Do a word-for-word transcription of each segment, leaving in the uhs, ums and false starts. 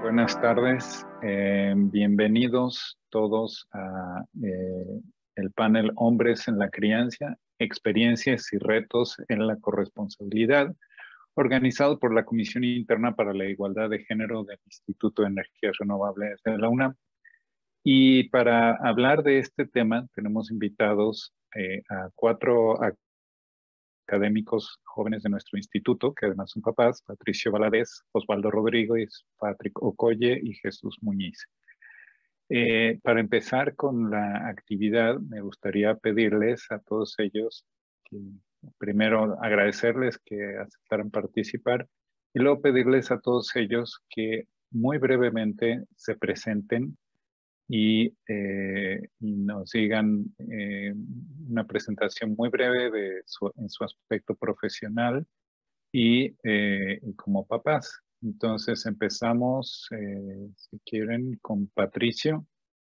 Buenas tardes, eh, bienvenidos todos a eh, el panel Hombres en la Crianza, Experiencias y Retos en la Corresponsabilidad, organizado por la Comisión Interna para la Igualdad de Género del Instituto de Energías Renovables de la UNAM. Y para hablar de este tema tenemos invitados eh, a cuatro académicos jóvenes de nuestro instituto, que además son papás: Patricio Valadez, Osvaldo Rodríguez, Patrick Okoye y Jesús Muñiz. Eh, para empezar con la actividad, me gustaría pedirles a todos ellos, que, primero agradecerles que aceptaran participar y luego pedirles a todos ellos que muy brevemente se presenten y, eh, y nos digan eh, una presentación muy breve de su, en su aspecto profesional y, eh, y como papás. Entonces empezamos, eh, si quieren, con Patricio.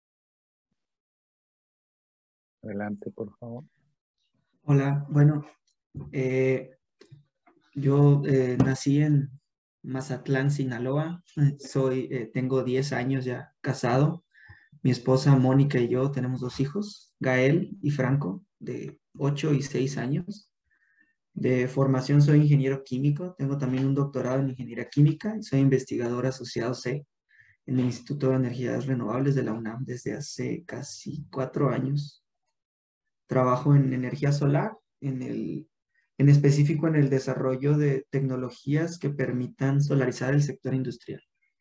Adelante, por favor. Hola, bueno, eh, yo eh, nací en Mazatlán, Sinaloa. Soy, eh, tengo diez años ya casado. Mi esposa Mónica y yo tenemos dos hijos, Gael y Franco, de ocho y seis años. De formación soy ingeniero químico, tengo también un doctorado en ingeniería química y soy investigador asociado C en el Instituto de Energías Renovables de la UNAM desde hace casi cuatro años. Trabajo en energía solar, en el, en específico en el desarrollo de tecnologías que permitan solarizar el sector industrial.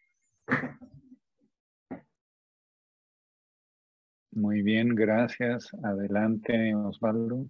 Muy bien, gracias. Adelante, Osvaldo.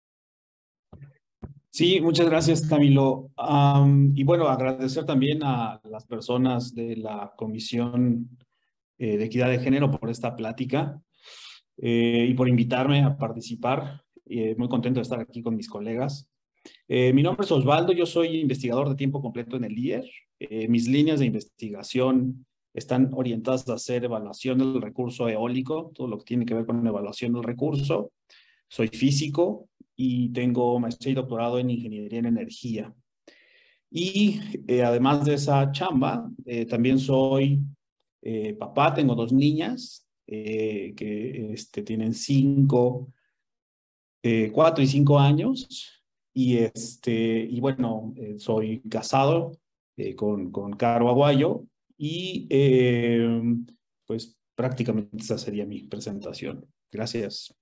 Sí, muchas gracias, Camilo. Um, y bueno, agradecer también a las personas de la Comisión eh, de Equidad de Género por esta plática eh, y por invitarme a participar. Eh, muy contento de estar aquí con mis colegas. Eh, mi nombre es Osvaldo, yo soy investigador de tiempo completo en el I E R. Eh, mis líneas de investigación están orientadas a hacer evaluación del recurso eólico, todo lo que tiene que ver con evaluación del recurso. Soy físico y tengo maestría y doctorado en ingeniería en energía. Y eh, además de esa chamba, eh, también soy eh, papá, tengo dos niñas eh, que este, tienen cinco, eh, cuatro y cinco años. Y, este, y bueno, eh, soy casado eh, con, con Caro Aguayo y eh, pues prácticamente esa sería mi presentación. Gracias.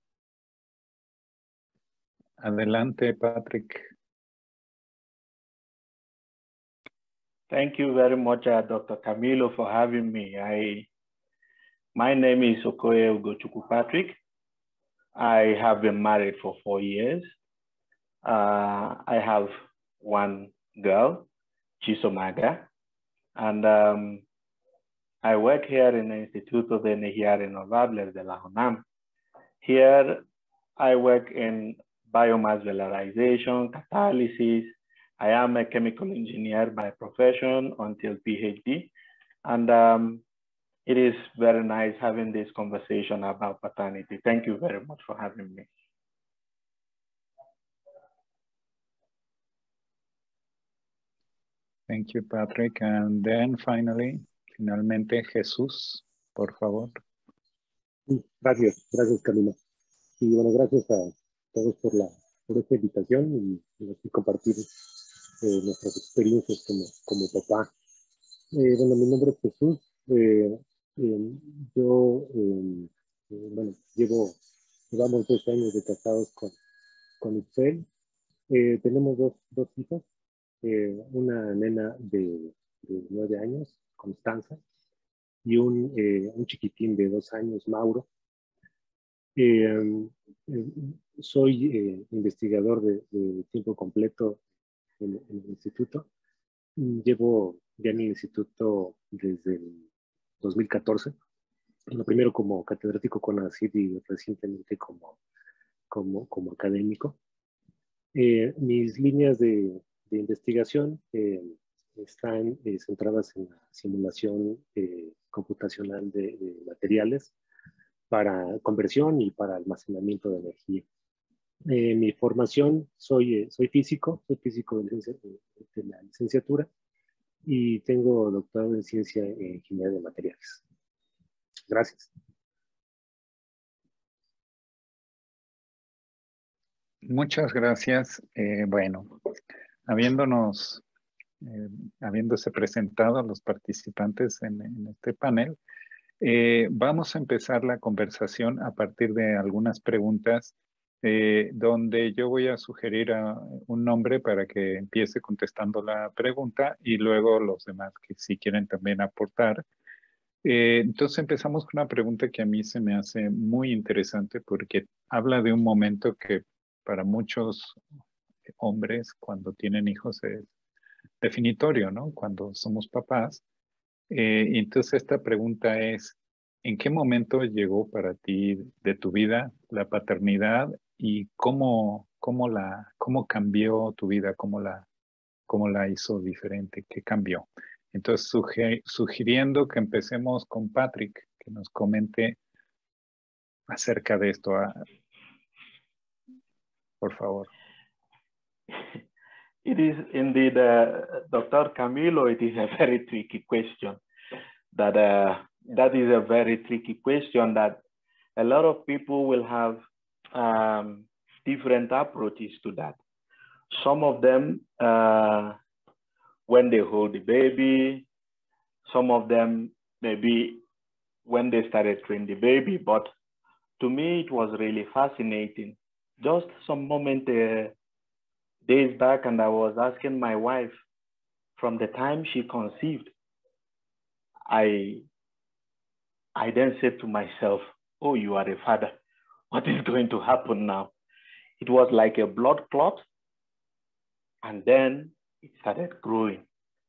Adelante, Patrick. Thank you very much, uh, Doctor Camilo, for having me. I, my name is Okoye Ugochukwu Patrick. I have been married for four years. Uh, I have one girl, Chisomaga, and um, I work here in the Instituto de Energías Renovables de la UNAM. Here, I work in biomass valorization, catalysis. I am a chemical engineer by profession until PhD. And um, it is very nice having this conversation about paternity. Thank you very much for having me. Thank you, Patrick. And then finally, finalmente, Jesús, por favor. Gracias, gracias, Camilo. Y bueno, gracias a todos por, la, por esta invitación y, y compartir eh, nuestras experiencias como, como papá. Eh, bueno, mi nombre es Jesús. Eh, eh, yo, eh, eh, bueno, llevo, llevamos dos años de casados con, con Itzel. Eh, tenemos dos, dos hijas, eh, una nena de, de nueve años, Constanza, y un, eh, un chiquitín de dos años, Mauro. Eh, eh, soy eh, investigador de, de tiempo completo en, en el instituto. Llevo ya en el instituto desde el dos mil catorce. Lo primero como catedrático con ACID y recientemente como, como, como académico. Eh, mis líneas de, de investigación eh, están eh, centradas en la simulación eh, computacional de, de materiales para conversión y para almacenamiento de energía. Eh, mi formación, soy, eh, soy físico, soy físico de, de, de la licenciatura y tengo doctorado en ciencia en ingeniería de materiales. Gracias. Muchas gracias. Eh, bueno, habiéndonos, eh, habiéndose presentado a los participantes en, en este panel, eh, vamos a empezar la conversación a partir de algunas preguntas eh, donde yo voy a sugerir a un nombre para que empiece contestando la pregunta y luego los demás que si quieren también aportar. Eh, entonces empezamos con una pregunta que a mí se me hace muy interesante porque habla de un momento que para muchos hombres cuando tienen hijos es definitorio, ¿no? Cuando somos papás. Eh, y entonces esta pregunta es, ¿en qué momento llegó para ti de tu vida la paternidad y cómo, cómo, la, cómo cambió tu vida, cómo la, cómo la hizo diferente, qué cambió? Entonces, suge- sugiriendo que empecemos con Patrick, que nos comente acerca de esto, ah, por favor. It is indeed, uh, Doctor Camilo, it is a very tricky question. That, uh, that is a very tricky question that a lot of people will have um, different approaches to that. Some of them, uh, when they hold the baby, some of them maybe when they started training the baby, but to me, it was really fascinating. Just some moment uh, days back, and I was asking my wife, from the time she conceived, I, I then said to myself, oh, you are a father. What is going to happen now? It was like a blood clot, and then it started growing.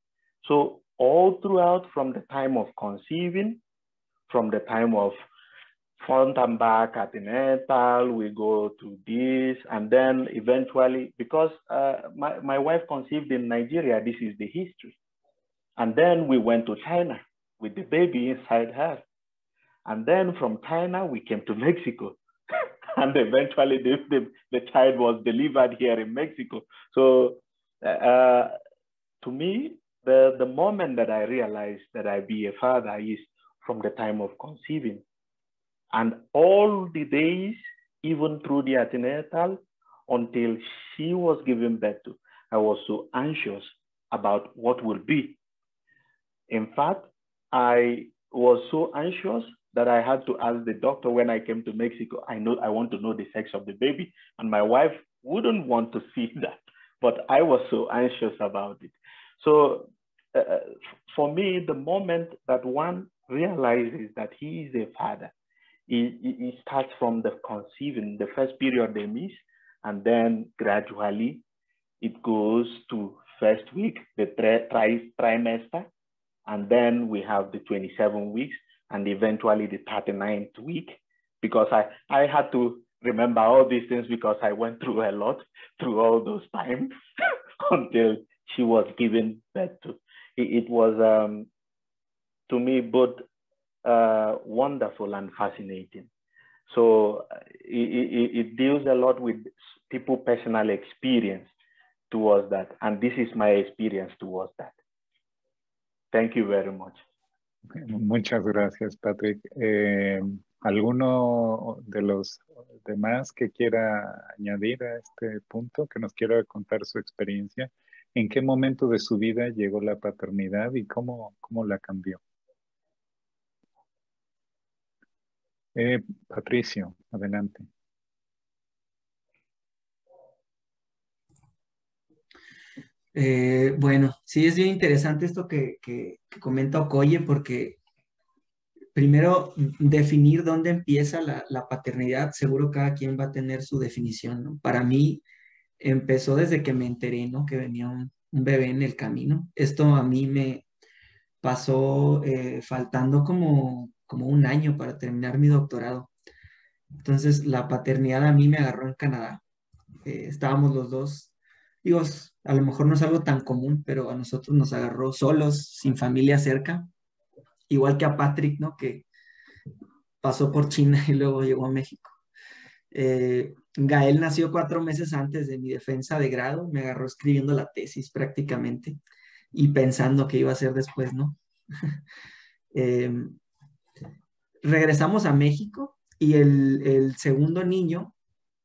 So all throughout, from the time of conceiving, from the time of front and back antenatal, we go to this, and then eventually, because uh, my, my wife conceived in Nigeria, this is the history. And then we went to China with the baby inside her. And then from China, we came to Mexico. And eventually the, the, the child was delivered here in Mexico. So uh, to me, the, the moment that I realized that I be a father is from the time of conceiving. And all the days, even through the antenatal, until she was given birth to, I was so anxious about what will be. In fact, I was so anxious that I had to ask the doctor when I came to Mexico, I know I want to know the sex of the baby. And my wife wouldn't want to see that, but I was so anxious about it. So uh, for me, the moment that one realizes that he is a father, It, it starts from the conceiving, the first period they miss, and then gradually it goes to first week, the tri tri trimester, and then we have the twenty-seven weeks, and eventually the thirty-ninth week, because I, I had to remember all these things because I went through a lot through all those times until she was given birth to. It, it was, um, to me, both Uh, wonderful and fascinating. So it, it, it deals a lot with people's personal experience towards that. And this is my experience towards that. Thank you very much. Muchas gracias, Patrick. Eh, ¿Alguno de los demás que quiera añadir a este punto, que nos quiera contar su experiencia? ¿En qué momento de su vida llegó la paternidad y cómo, cómo la cambió? Eh, Patricio, adelante. Eh, bueno, sí es bien interesante esto que, que, que comenta Okoye, porque primero definir dónde empieza la, la paternidad, seguro cada quien va a tener su definición, ¿no? Para mí empezó desde que me enteré, ¿no? Que venía un, un bebé en el camino. Esto a mí me pasó eh, faltando como, como un año para terminar mi doctorado. Entonces la paternidad a mí me agarró en Canadá. Eh, estábamos los dos, digo, a lo mejor no es algo tan común, pero a nosotros nos agarró solos, sin familia cerca, igual que a Patrick, ¿no? Que pasó por China y luego llegó a México. Eh, Gael nació cuatro meses antes de mi defensa de grado, me agarró escribiendo la tesis prácticamente. y pensando qué iba a hacer después, ¿no? eh, regresamos a México y el, el segundo niño,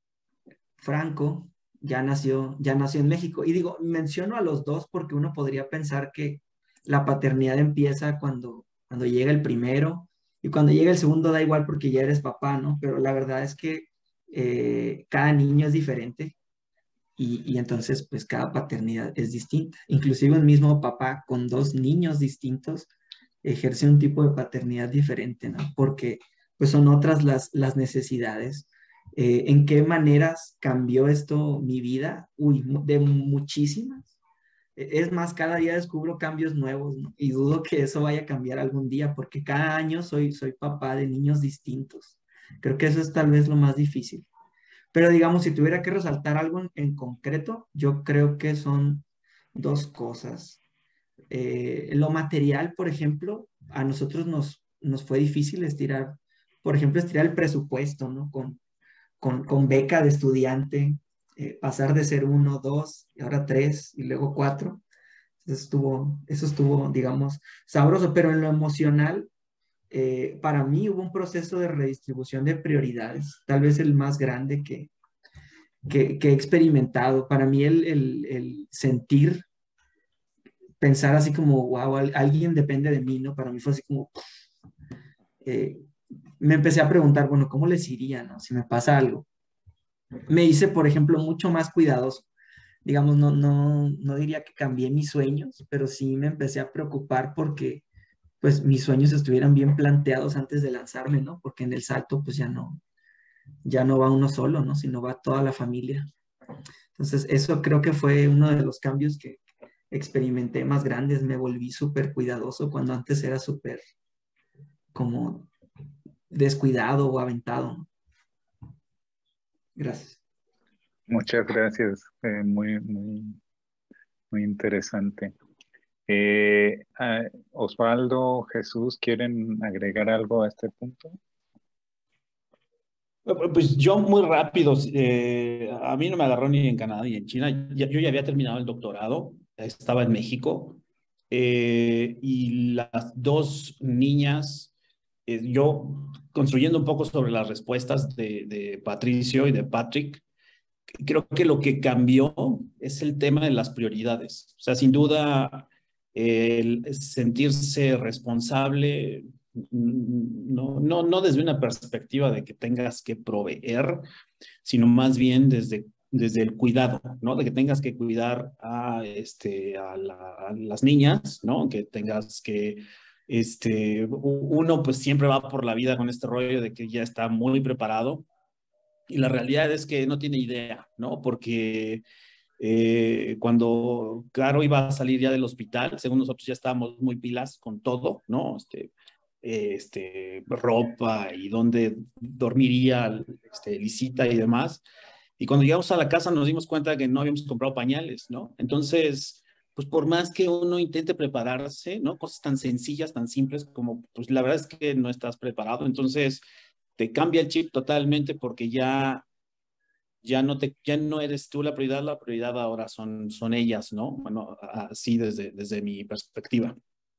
Franco, ya nació, ya nació en México. Y digo, menciono a los dos porque uno podría pensar que la paternidad empieza cuando, cuando llega el primero y cuando llega el segundo da igual porque ya eres papá, ¿no? Pero la verdad es que eh, cada niño es diferente y, y entonces pues cada paternidad es distinta. Inclusive un mismo papá con dos niños distintos ejerce un tipo de paternidad diferente, ¿no? Porque pues son otras las, las necesidades. Eh, ¿en qué maneras cambió esto mi vida? Uy, mu- de muchísimas. E- Es más, cada día descubro cambios nuevos, ¿no? Y dudo que eso vaya a cambiar algún día, porque cada año soy, soy papá de niños distintos. Creo que eso es tal vez lo más difícil. Pero digamos, si tuviera que resaltar algo en, en concreto, yo creo que son dos cosas. Eh, lo material, por ejemplo, a nosotros nos, nos fue difícil estirar, por ejemplo, estirar el presupuesto, ¿no? Con, con, con beca de estudiante, eh, pasar de ser uno, dos, y ahora tres, y luego cuatro. Eso estuvo, eso estuvo, digamos, sabroso, pero en lo emocional, eh, para mí hubo un proceso de redistribución de prioridades, tal vez el más grande que, que, que he experimentado. Para mí el, el, el sentir, pensar así como, wow, alguien depende de mí, ¿no? Para mí fue así como, eh, me empecé a preguntar, bueno, ¿cómo les iría, no? Si me pasa algo. Me hice, por ejemplo, mucho más cuidadoso. Digamos, no, no, no diría que cambié mis sueños, pero sí me empecé a preocupar porque, pues, mis sueños estuvieran bien planteados antes de lanzarme, ¿no? Porque en el salto, pues, ya no, ya no va uno solo, ¿no? Sino va toda la familia. Entonces, eso creo que fue uno de los cambios que experimenté más grandes. Me volví súper cuidadoso cuando antes era súper como descuidado o aventado, ¿no? Gracias. Muchas gracias. Eh, muy, muy, muy interesante. Eh, ah, Osvaldo, Jesús, ¿quieren agregar algo a este punto? Pues yo muy rápido, eh, a mí no me agarró ni en Canadá ni en China. Ya- yo ya había terminado el doctorado, estaba en México, eh, y las dos niñas, eh, yo construyendo un poco sobre las respuestas de, de Patricio y de Patrick, creo que lo que cambió es el tema de las prioridades. O sea, sin duda, eh, el sentirse responsable, no, no, no desde una perspectiva de que tengas que proveer, sino más bien desde, desde el cuidado, ¿no? De que tengas que cuidar a, este, a, la, a las niñas, ¿no? Que tengas que, este, uno pues siempre va por la vida con este rollo de que ya está muy preparado y la realidad es que no tiene idea, ¿no? Porque eh, cuando Caro iba a salir ya del hospital, según nosotros ya estábamos muy pilas con todo, ¿no? Este, eh, este, ropa y dónde dormiría este, Lisita y demás. Y cuando llegamos a la casa nos dimos cuenta que no habíamos comprado pañales, ¿no? Entonces, pues por más que uno intente prepararse, ¿no? Cosas tan sencillas, tan simples como, pues la verdad es que no estás preparado. Entonces, te cambia el chip totalmente porque ya ya no te, ya no eres tú la prioridad, la prioridad ahora son, son ellas, ¿no? Bueno, así desde, desde mi perspectiva.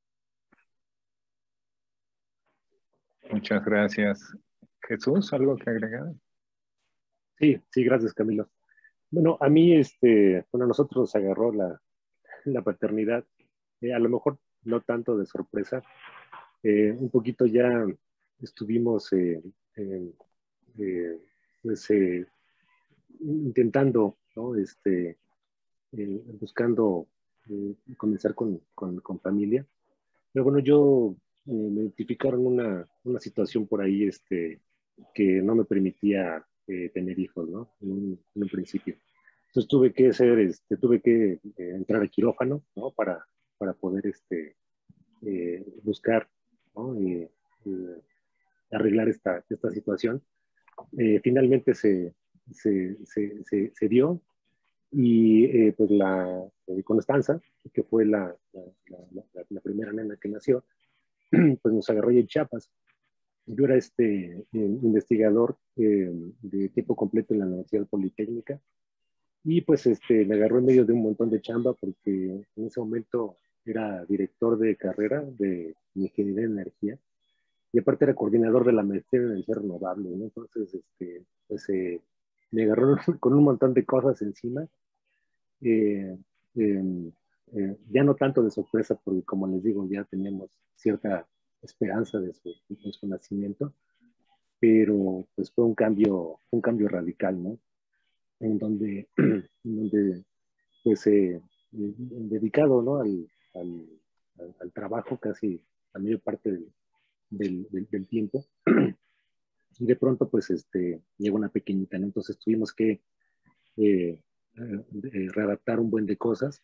Muchas gracias. Jesús, ¿algo que agregar? Sí, sí, gracias, Camilo. Bueno, a mí, este, bueno, a nosotros nos agarró la, la paternidad, eh, a lo mejor no tanto de sorpresa, eh, un poquito ya estuvimos eh, eh, eh, pues, eh, intentando, ¿no? Este, eh, buscando eh, comenzar con, con, con, familia. Pero bueno, yo eh, me identificaron una, una situación por ahí este, que no me permitía eh, tener hijos, ¿no? En un, en un principio. Entonces tuve que hacer, este, tuve que eh, entrar al quirófano, ¿no? Para, para poder este, eh, buscar, ¿no? Eh, eh, arreglar esta, esta situación. Eh, finalmente se, se, se, se, se dio y eh, pues la eh, Constanza, que fue la, la, la, la, primera nena que nació, pues nos agarró en Chiapas. Yo era este eh, investigador eh, de tiempo completo en la Universidad Politécnica y pues este, me agarró en medio de un montón de chamba porque en ese momento era director de carrera de Ingeniería de Energía y aparte era coordinador de la maestría en energía renovable, ¿no? Entonces, este, pues eh, me agarró con un montón de cosas encima. Eh, eh, eh, ya no tanto de sorpresa, porque como les digo, ya teníamos cierta esperanza de su, de su nacimiento, pero pues fue un cambio, un cambio radical, ¿no? En donde, en donde pues, eh, dedicado, ¿no? Al, al, al, al trabajo casi la mayor parte del, del, del, del tiempo. Y de pronto, pues, este, llegó una pequeñita, ¿no? Entonces tuvimos que eh, eh, readaptar un buen de cosas.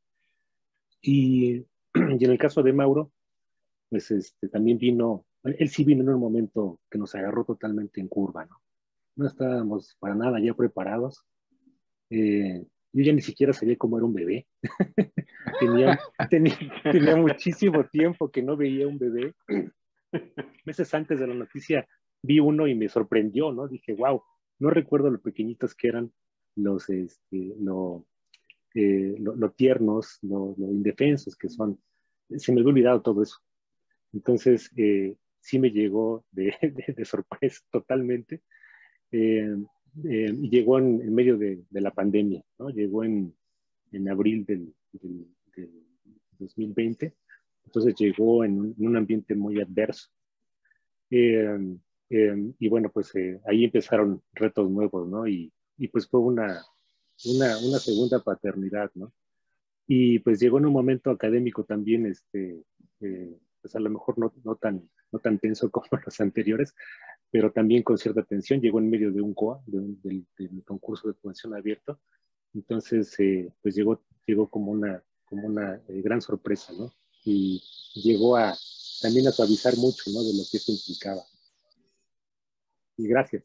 Y, y en el caso de Mauro, pues, este, también vino, él sí vino en un momento que nos agarró totalmente en curva, ¿no? No estábamos para nada ya preparados. Eh, yo ya ni siquiera sabía cómo era un bebé. tenía, tenía, tenía muchísimo tiempo que no veía un bebé. Meses antes de la noticia vi uno y me sorprendió, ¿no? Dije, wow, no recuerdo lo pequeñitos que eran, los, este, lo, eh, lo, lo tiernos, lo, lo indefensos que son. Se me había olvidado todo eso. Entonces, eh, sí me llegó de, de, de sorpresa totalmente. Eh, eh, y llegó en, en medio de, de la pandemia, ¿no? Llegó en, en abril del, del, del dos mil veinte. Entonces llegó en, en un ambiente muy adverso. Eh, eh, y bueno, pues eh, ahí empezaron retos nuevos, ¿no? Y, y pues fue una, una, una segunda paternidad, ¿no? Y pues llegó en un momento académico también, este, eh, pues a lo mejor no, no, tan, no tan tenso como los anteriores, pero también con cierta tensión. Llegó en medio de un C O A, de un, del, del concurso de población abierto. Entonces, eh, pues llegó, llegó como una, como una eh, gran sorpresa, ¿no? Y llegó a también a suavizar mucho, ¿no? De lo que eso implicaba. Y gracias.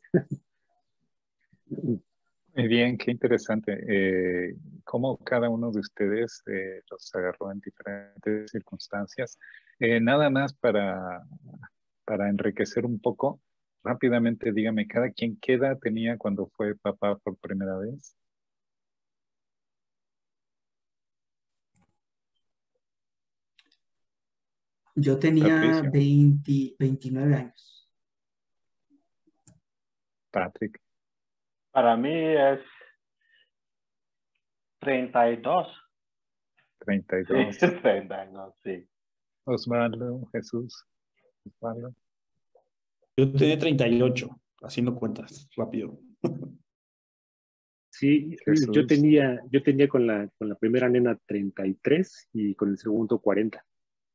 Muy bien, qué interesante. Eh, cómo cada uno de ustedes eh, los agarró en diferentes circunstancias. Eh, nada más para, para enriquecer un poco, rápidamente dígame, ¿cada quien qué edad tenía cuando fue papá por primera vez? Yo tenía Patricio, veinte, veintinueve años. Patrick, Para mí es treinta y dos. treinta y Sí, dos. treinta y dos, sí. Osvaldo, Jesús, Osvaldo. Yo tenía treinta y ocho, haciendo cuentas, rápido. Sí, Jesús. yo tenía, yo tenía con la, con la primera nena treinta y tres y con el segundo cuarenta.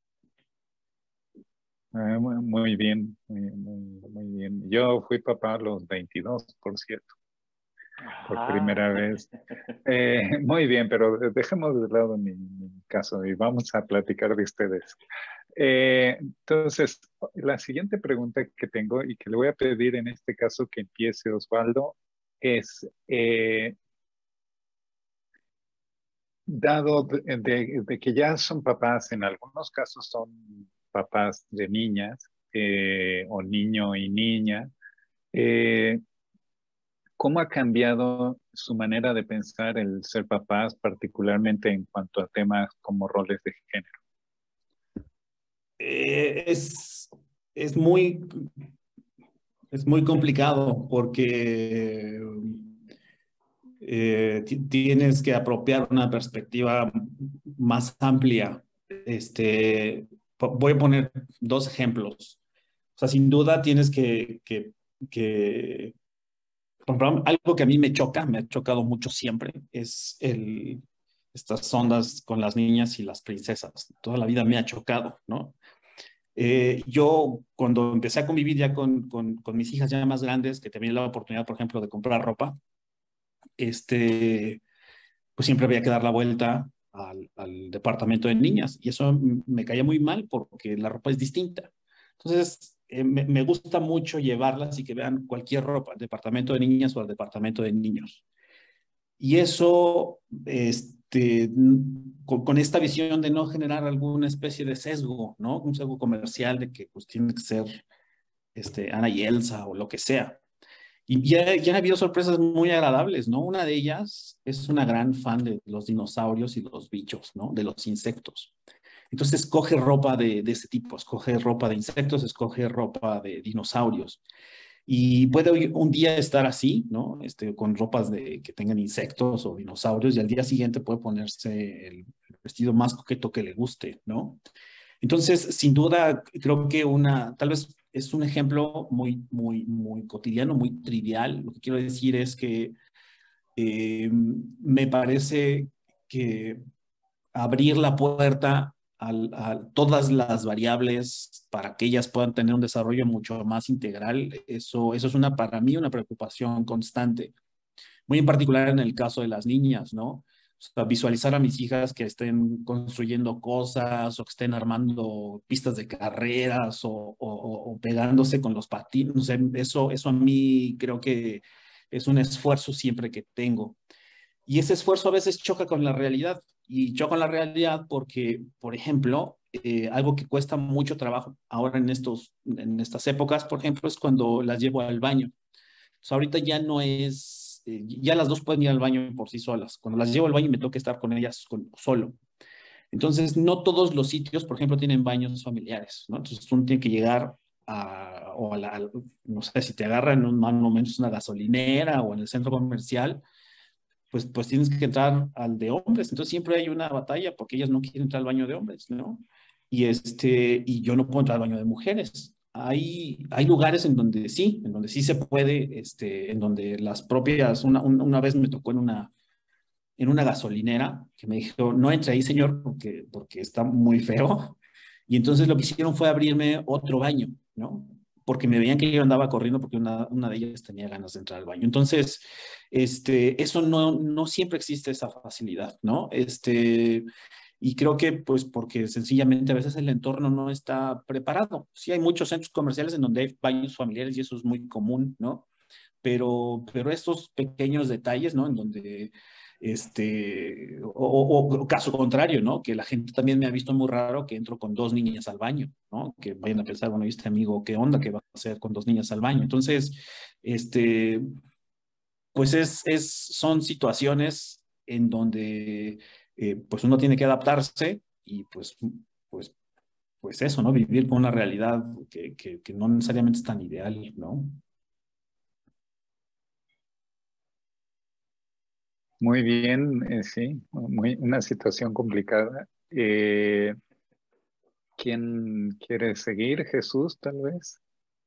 Ah, muy, muy bien, muy, muy, muy bien. Yo fui papá a los veintidós, por cierto, por Ah. primera vez. Eh, muy bien, pero dejemos de lado mi, mi caso y vamos a platicar de ustedes. Eh, entonces, la siguiente pregunta que tengo y que le voy a pedir en este caso que empiece Osvaldo es, eh, dado de, de, de que ya son papás, en algunos casos son papás de niñas eh, o niño y niña, eh, ¿cómo ha cambiado su manera de pensar el ser papás, particularmente en cuanto a temas como roles de género? Eh, es, es, muy, es muy complicado porque eh, tienes que apropiar una perspectiva más amplia. Este, voy a poner dos ejemplos. O sea, sin duda tienes que, que, que algo que a mí me choca, me ha chocado mucho siempre, es el, estas ondas con las niñas y las princesas. Toda la vida me ha chocado, ¿no? Eh, yo cuando empecé a convivir ya con, con, con mis hijas ya más grandes, que tenía la oportunidad, por ejemplo, de comprar ropa, este, pues siempre había que dar la vuelta al, al departamento de niñas y eso me caía muy mal porque la ropa es distinta. Entonces, eh, me, me gusta mucho llevarlas y que vean cualquier ropa, al departamento de niñas o al departamento de niños. Y eso, este, con, con esta visión de no generar alguna especie de sesgo, ¿no? Un sesgo comercial de que pues tiene que ser este, Ana y Elsa o lo que sea. Y ya, ya ha habido sorpresas muy agradables, ¿no? Una de ellas es una gran fan de los dinosaurios y los bichos, ¿no? De los insectos. Entonces escoge ropa de, de ese tipo, escoge ropa de insectos, escoge ropa de dinosaurios. Y puede un día estar así, ¿no? Este, con ropas de, que tengan insectos o dinosaurios, y al día siguiente puede ponerse el, el vestido más coqueto que le guste, ¿no? Entonces, sin duda, creo que una, tal vez es un ejemplo muy, muy, muy cotidiano, muy trivial. Lo que quiero decir es que eh, me parece que abrir la puerta a, a todas las variables para que ellas puedan tener un desarrollo mucho más integral, eso, eso es una, para mí una preocupación constante, muy en particular en el caso de las niñas, ¿no? O sea, visualizar a mis hijas que estén construyendo cosas o que estén armando pistas de carreras o, o, o pegándose con los patines, no sé, eso, eso a mí creo que es un esfuerzo siempre que tengo. Y ese esfuerzo a veces choca con la realidad. Y choca con la realidad porque, por ejemplo, eh, algo que cuesta mucho trabajo ahora en, estos, en estas épocas, por ejemplo, es cuando las llevo al baño. O sea, ahorita ya no es, eh, ya las dos pueden ir al baño por sí solas. Cuando las llevo al baño me toca estar con ellas con, solo. Entonces, no todos los sitios, por ejemplo, tienen baños familiares, ¿no? Entonces, uno tiene que llegar a, o a la, no sé, si te agarran en un, más o menos una gasolinera o en el centro comercial, pues, pues tienes que entrar al de hombres. Entonces siempre hay una batalla porque ellas no quieren entrar al baño de hombres, ¿no? Y, este, y yo no puedo entrar al baño de mujeres. Hay, hay lugares en donde sí, en donde sí se puede, este, en donde las propias, una, una vez me tocó en una, en una gasolinera que me dijo, no entre ahí, señor, porque, porque está muy feo. Y entonces lo que hicieron fue abrirme otro baño, ¿no? Porque me veían que yo andaba corriendo porque una, una de ellas tenía ganas de entrar al baño. Entonces, este, eso no, no siempre existe esa facilidad, ¿no? Este, y creo que pues porque sencillamente a veces el entorno no está preparado. Sí hay muchos centros comerciales en donde hay baños familiares y eso es muy común, ¿no? Pero, pero estos pequeños detalles, ¿no? En donde, este, o, o, o, caso contrario, ¿no? Que la gente también me ha visto muy raro que entro con dos niñas al baño, ¿no? Que vayan a pensar, bueno, ¿y este amigo qué onda? ¿Qué va a hacer con dos niñas al baño? Entonces, este, pues es, es, son situaciones en donde, eh, pues uno tiene que adaptarse y pues, pues, pues eso, ¿no? Vivir con una realidad que, que, que no necesariamente es tan ideal, ¿no? Muy bien, eh, sí, muy, una situación complicada. Eh, ¿quién quiere seguir? Jesús, tal vez.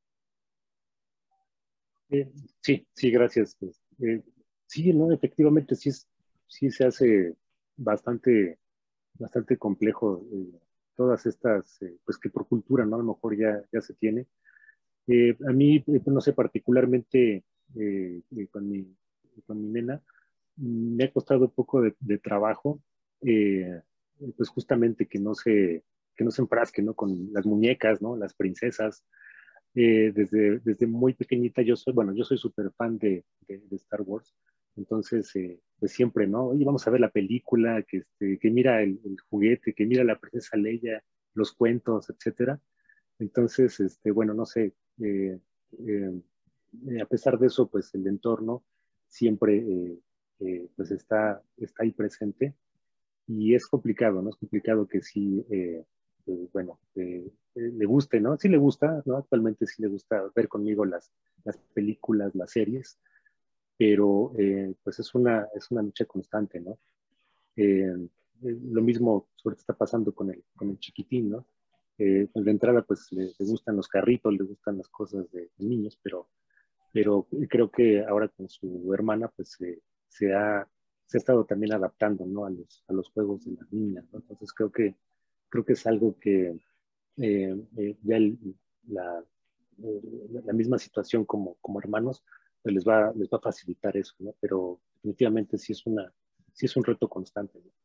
Eh, sí, sí, gracias. Pues, eh, sí, no, efectivamente sí, es, sí se hace bastante, bastante complejo eh, todas estas, eh, pues que por cultura, ¿no? A lo mejor ya, ya se tiene. Eh, a mí, eh, no sé, particularmente eh, eh, con, mi, con mi nena, mm, me ha costado un poco de, de trabajo, eh, pues justamente que no se, que no se enfrasque, ¿no? Con las muñecas, ¿no? Las princesas. Eh, desde, desde muy pequeñita yo soy, bueno, yo soy súper fan de, de, de, Star Wars, entonces, eh, pues siempre, ¿no? Oye, vamos a ver la película, que, este, que mira el, el juguete, que mira la princesa Leia, los cuentos, etcétera. Entonces, este, bueno, no sé, eh, eh, a pesar de eso, pues el entorno siempre eh, eh, pues está, está ahí presente y es complicado, ¿no? Es complicado que sí, eh, eh, bueno, eh, eh, le guste, ¿no? Sí le gusta, ¿no? Actualmente sí le gusta ver conmigo las, las películas, las series, pero eh, pues es una, es una lucha constante, ¿no? Eh, eh, lo mismo suerte está pasando con el, con el chiquitín, ¿no? Eh, pues de entrada, pues le, le, gustan los carritos, le gustan las cosas de, de niños, pero, pero creo que ahora con su hermana, pues eh, se, ha, se ha estado también adaptando, ¿no? A los, a los juegos de las niñas, ¿no? Entonces creo que, creo que es algo que eh, eh, ya el, la, eh, la misma situación como, como hermanos, pues les va, les va a facilitar eso, ¿no? Pero definitivamente sí es, una, sí es un reto constante, ¿no?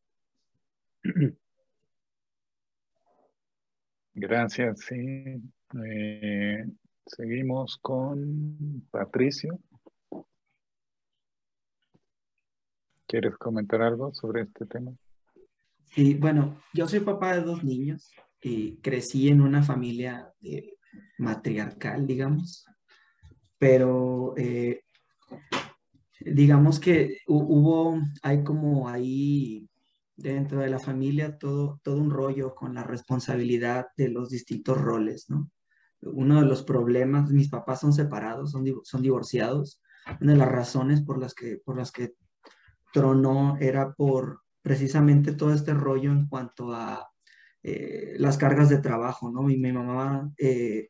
Gracias, sí. Eh, seguimos con Patricio. ¿Quieres comentar algo sobre este tema? Sí, bueno, yo soy papá de dos niños y crecí en una familia eh, matriarcal, digamos, pero eh, digamos que hu- hubo, hay como ahí dentro de la familia todo, todo un rollo con la responsabilidad de los distintos roles, ¿no? Uno de los problemas, mis papás son separados, son, son divorciados. Una de las razones por las que, por las que tronó era por precisamente todo este rollo en cuanto a eh, las cargas de trabajo, ¿no? Y mi mamá, eh,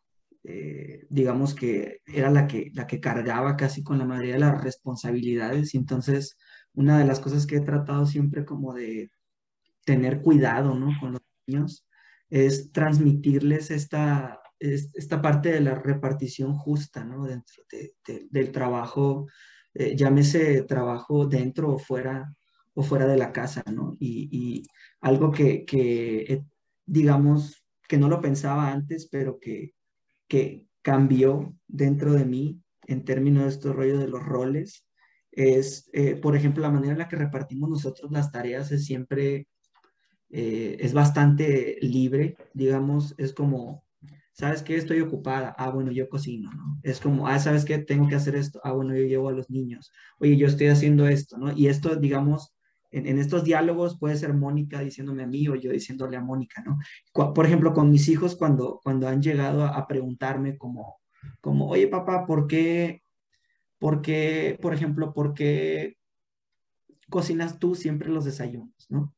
eh, digamos que era la que, la que cargaba casi con la mayoría de las responsabilidades. Y entonces, una de las cosas que he tratado siempre como de tener cuidado, ¿no? Con los niños es transmitirles esta, esta parte de la repartición justa, ¿no? Dentro de, de, del trabajo, eh, llámese trabajo dentro o fuera, o fuera de la casa, ¿no? Y, y algo que, que eh, digamos, que no lo pensaba antes, pero que, que cambió dentro de mí en términos de este rollo de los roles, es, eh, por ejemplo, la manera en la que repartimos nosotros las tareas es siempre eh, es bastante libre, digamos, es como, ¿sabes qué? Estoy ocupada, ah, bueno, yo cocino, ¿no? Es como, ah, ¿sabes qué? Tengo que hacer esto, ah, bueno, yo llevo a los niños, oye, yo estoy haciendo esto, ¿no? Y esto, digamos, en, en estos diálogos puede ser Mónica diciéndome a mí o yo diciéndole a Mónica, ¿no? Cu- Por ejemplo, con mis hijos cuando, cuando han llegado a, a preguntarme como, como, oye, papá, ¿por qué, por qué, por ejemplo, por qué cocinas tú siempre los desayunos, ¿no?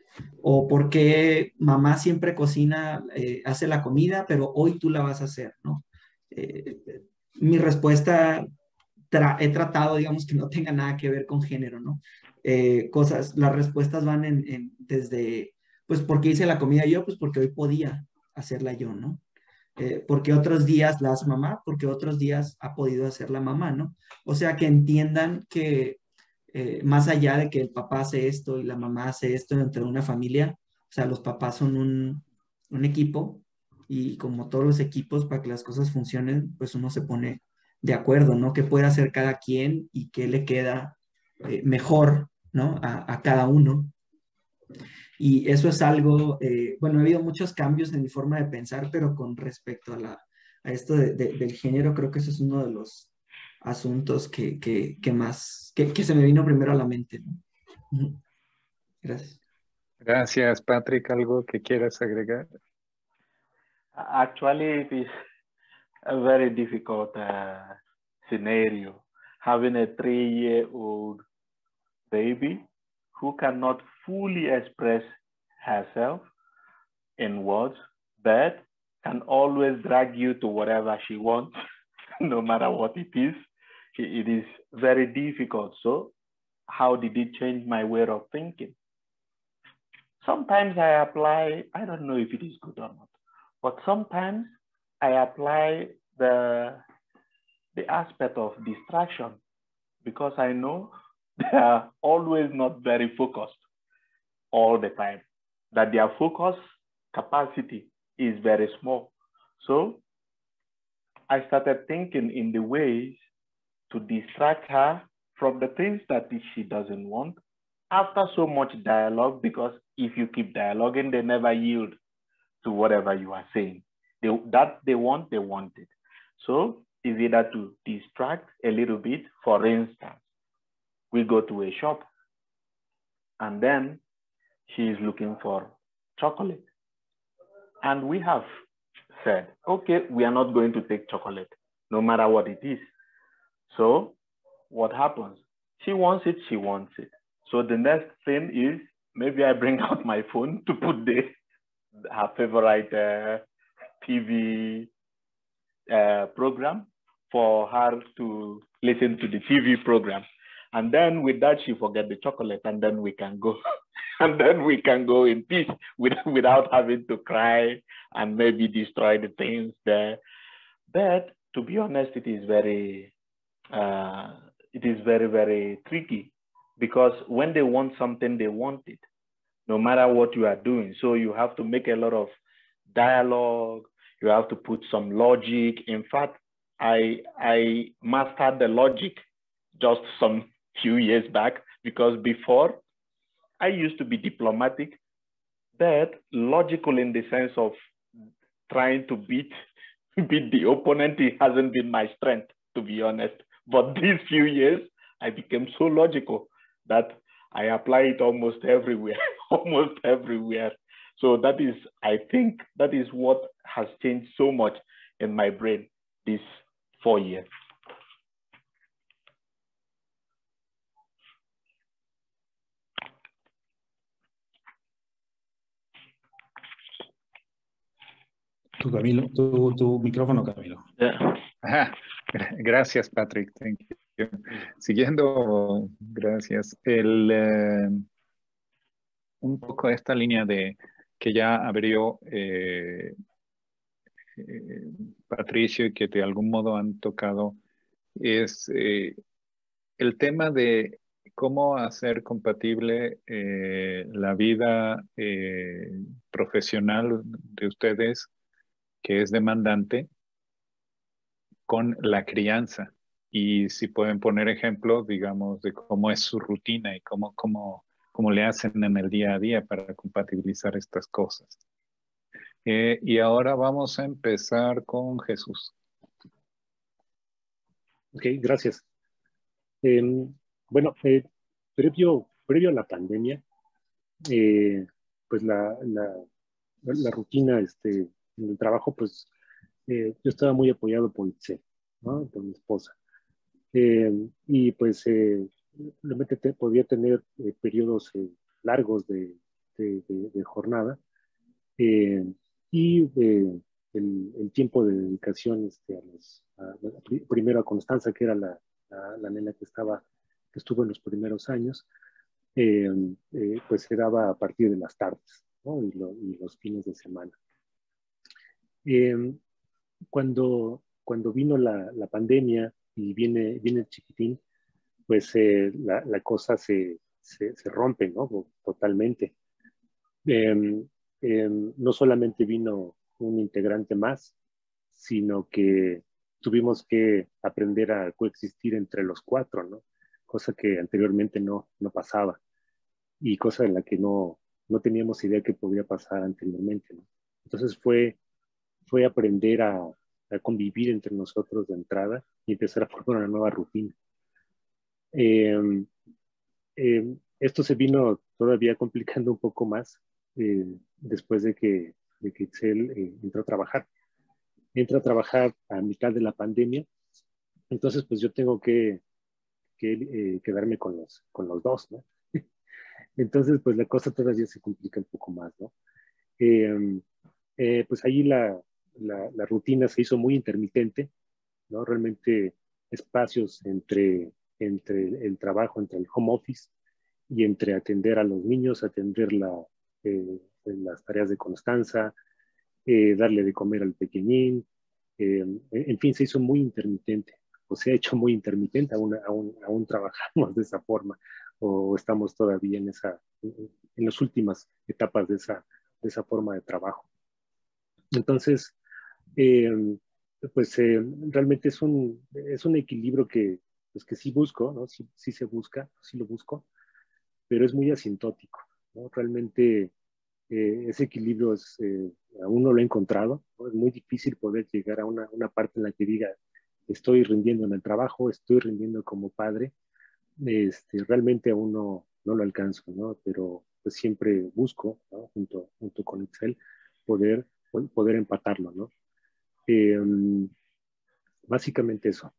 O por qué mamá siempre cocina, eh, hace la comida, pero hoy tú la vas a hacer, ¿no? Eh, mi respuesta, tra he tratado, digamos, que no tenga nada que ver con género, ¿no? Eh, cosas, las respuestas van en, en, desde, pues, ¿por qué hice la comida yo? Pues porque hoy podía hacerla yo, ¿no? Eh, porque otros días la hace mamá, porque otros días ha podido hacer la mamá, ¿no? O sea, que entiendan que eh, más allá de que el papá hace esto y la mamá hace esto dentro de una familia, o sea, los papás son un, un equipo y como todos los equipos, para que las cosas funcionen, pues uno se pone de acuerdo, ¿no? ¿Qué puede hacer cada quien y qué le queda eh, mejor, ¿no? A, a cada uno. Y eso es algo, eh, bueno, ha habido muchos cambios en mi forma de pensar, pero con respecto a, la, a esto de, de, del género, creo que eso es uno de los asuntos que, que, que más, que, que se me vino primero a la mente, ¿no? Gracias. Gracias, Patrick. ¿Algo que quieras agregar? Actually, it is a very difficult uh, scenario. Having a three-year-old baby who cannot fully express herself in words, but can always drag you to whatever she wants, no matter what it is. It is very difficult. So how did it change my way of thinking? Sometimes I apply, I don't know if it is good or not, but sometimes I apply the, the aspect of distraction because I know they are always not very focused all the time, that their focus capacity is very small. So I started thinking in the ways to distract her from the things that she doesn't want after so much dialogue, because if you keep dialoguing, they never yield to whatever you are saying. They, that they want, they want it. So it's either to distract a little bit. For instance, we go to a shop and then she is looking for chocolate. And we have said, okay, we are not going to take chocolate, no matter what it is. So what happens? She wants it, she wants it. So the next thing is, maybe I bring out my phone to put the, her favorite uh, T V uh, program for her to listen to the T V program. And then with that, she forget the chocolate, and then we can go. And then we can go in peace with, without having to cry and maybe destroy the things there. But to be honest, it is very, uh, it is very, very tricky, because when they want something, they want it, no matter what you are doing. So you have to make a lot of dialogue. You have to put some logic. In fact, I, I mastered the logic just some few years back, because before I used to be diplomatic, but logical in the sense of trying to beat, beat the opponent. It hasn't been my strength, to be honest. But these few years, I became so logical that I apply it almost everywhere, almost everywhere. So that is, I think that is what has changed so much in my brain these four years. Tu, Camilo, tu, tu micrófono, Camilo. Yeah. Ajá. Gracias, Patrick. Thank you. Siguiendo, gracias. El, eh, un poco esta línea de que ya abrió eh, eh, Patricio y que de algún modo han tocado es eh, el tema de cómo hacer compatible eh, la vida eh, profesional de ustedes, que es demandante, con la crianza. Y si pueden poner ejemplos, digamos, de cómo es su rutina y cómo, cómo, cómo le hacen en el día a día para compatibilizar estas cosas. Eh, y ahora vamos a empezar con Jesús. Ok, gracias. Eh, bueno, eh, previo, previo a la pandemia, eh, pues la, la, la rutina este, en el trabajo, pues eh, yo estaba muy apoyado por Itzel, ¿no? Por mi esposa. Eh, y pues eh, realmente te, podía tener eh, periodos eh, largos de, de, de, de jornada eh, y eh, el, el, tiempo de dedicación este, a los, a, primero a Constanza, que era la, la, la nena que estaba, que estuvo en los primeros años, eh, eh, pues se daba a partir de las tardes, ¿no? y, lo, y los fines de semana. Eh, cuando, cuando vino la, la pandemia y viene, viene el chiquitín, pues eh, la, la cosa se, se, se rompe, ¿no? Totalmente. Eh, eh, no solamente vino un integrante más, sino que tuvimos que aprender a coexistir entre los cuatro, ¿no? Cosa que anteriormente no, no pasaba y cosa en la que no, no teníamos idea que podría pasar anteriormente, ¿no? Entonces fue, fue aprender a, a convivir entre nosotros de entrada y empezar a formar una nueva rutina. Eh, eh, esto se vino todavía complicando un poco más eh, después de que, de que Itzel eh, entró a trabajar. Entra a trabajar a mitad de la pandemia, entonces pues yo tengo que, que eh, quedarme con los, con los dos, ¿no? Entonces pues la cosa todavía se complica un poco más, ¿no? Eh, eh, pues ahí la, la, la rutina se hizo muy intermitente, ¿no? Realmente espacios entre, entre el trabajo, entre el home office y entre atender a los niños, atender la, eh, las tareas de Constanza, eh, darle de comer al pequeñín, eh, en fin, se hizo muy intermitente, o se ha hecho muy intermitente, aún, aún, aún trabajamos de esa forma, o estamos todavía en, esa, en las últimas etapas de esa, de esa forma de trabajo. Entonces, eh, pues eh, realmente es un, es un equilibrio que, pues que sí busco, ¿no? Sí, sí se busca, sí lo busco, pero es muy asintótico, ¿no? Realmente eh, ese equilibrio es, eh, aún no lo he encontrado, ¿no? Es muy difícil poder llegar a una, una parte en la que diga, estoy rindiendo en el trabajo, estoy rindiendo como padre, este, realmente aún no, no lo alcanzo, ¿no? Pero pues siempre busco, ¿no? Junto, junto con Itzel, poder, poder empatarlo, ¿no? Eh, básicamente eso.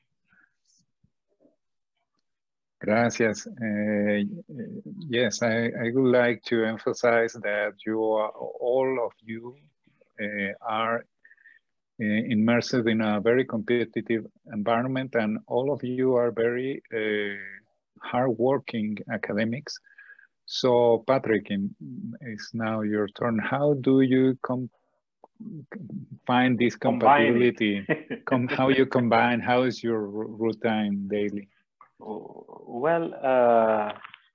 Gracias. Uh, yes, I, I would like to emphasize that you are, all of you uh, are uh, immersed in a very competitive environment, and all of you are very uh, hardworking academics. So, Patrick, in, it's now your turn. How do you com find this compatibility? Com how you combine? How is your routine daily? Well, uh,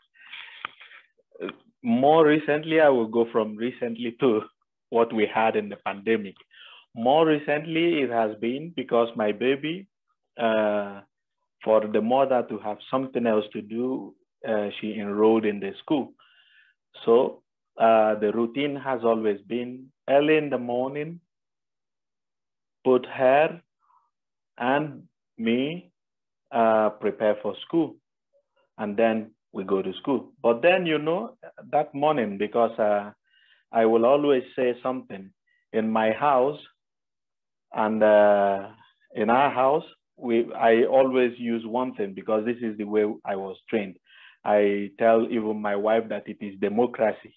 more recently, I will go from recently to what we had in the pandemic. More recently, it has been because my baby, uh, for the mother to have something else to do, uh, she enrolled in the school. So uh, the routine has always been early in the morning, put her and me uh, prepare for school. And then we go to school. But then, you know, that morning, because uh, I will always say something in my house and uh, in our house, we, I always use one thing because this is the way I was trained. I tell even my wife that it is democracy.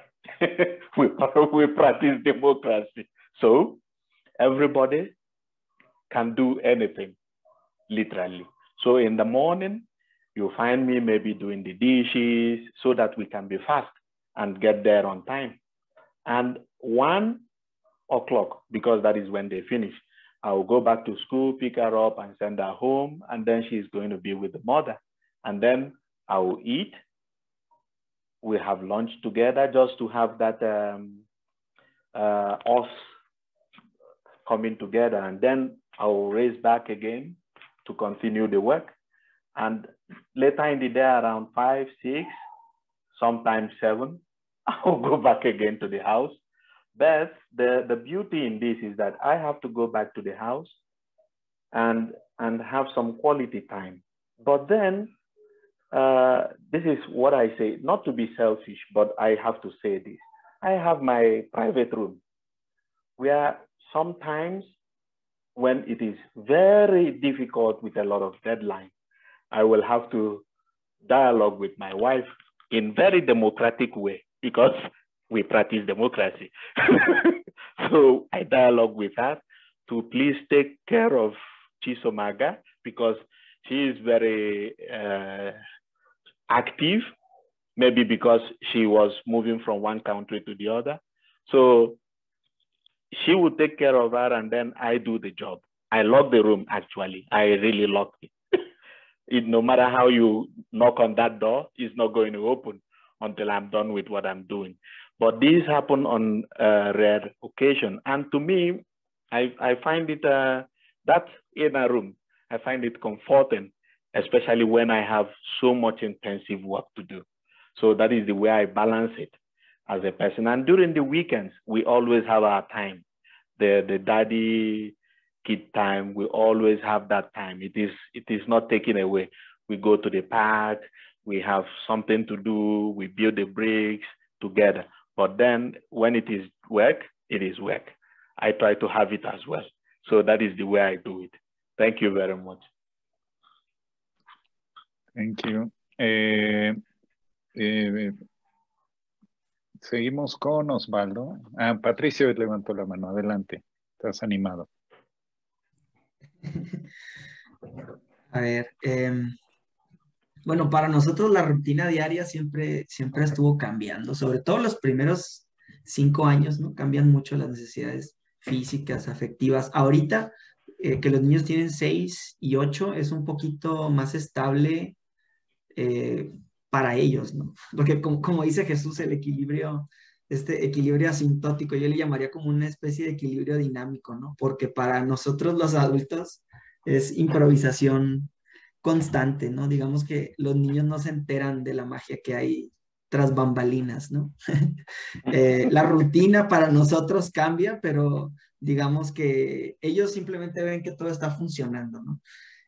we, we practice democracy. So everybody can do anything, literally. So in the morning, you find me maybe doing the dishes so that we can be fast and get there on time. And one o'clock, because that is when they finish, I will go back to school, pick her up and send her home. And then she's going to be with the mother. And then I will eat. We have lunch together just to have that um, uh, us coming together. And then I will race back again to continue the work. And later in the day, around five, six, sometimes seven, I'll go back again to the house. But the, the beauty in this is that I have to go back to the house and, and have some quality time. But then, uh, this is what I say, not to be selfish, but I have to say this. I have my private room where sometimes when it is very difficult with a lot of deadlines, I will have to dialogue with my wife in very democratic way because we practice democracy. So I dialogue with her to please take care of Chisomaga because she is very uh, active, maybe because she was moving from one country to the other. So she would take care of her and then I do the job. I lock the room, actually. I really lock it. It, no matter how you knock on that door, it's not going to open until I'm done with what I'm doing. But these happen on a rare occasion. And to me, I, I find it, uh, that inner room, I find it comforting, especially when I have so much intensive work to do. So that is the way I balance it as a person. And during the weekends, we always have our time. The, the daddy kid time, we always have that time. It is, it is not taken away. We go to the park, we have something to do, we build the bricks together. But then when it is work, it is work. I try to have it as well. So that is the way I do it. Thank you very much. Thank you. Eh, eh, seguimos con Osvaldo. Ah, Patricio levantó la mano. Adelante. Estás animado. A ver, eh, bueno, para nosotros la rutina diaria siempre, siempre estuvo cambiando, sobre todo los primeros cinco años, ¿no? Cambian mucho las necesidades físicas, afectivas. Ahorita eh, que los niños tienen seis y ocho es un poquito más estable eh, para ellos, ¿no? Porque como, como dice Jesús, el equilibrio, este equilibrio asintótico, yo le llamaría como una especie de equilibrio dinámico, ¿no? Porque para nosotros los adultos es improvisación constante, ¿no? Digamos que los niños no se enteran de la magia que hay tras bambalinas, ¿no? eh, la rutina para nosotros cambia, pero digamos que ellos simplemente ven que todo está funcionando, ¿no?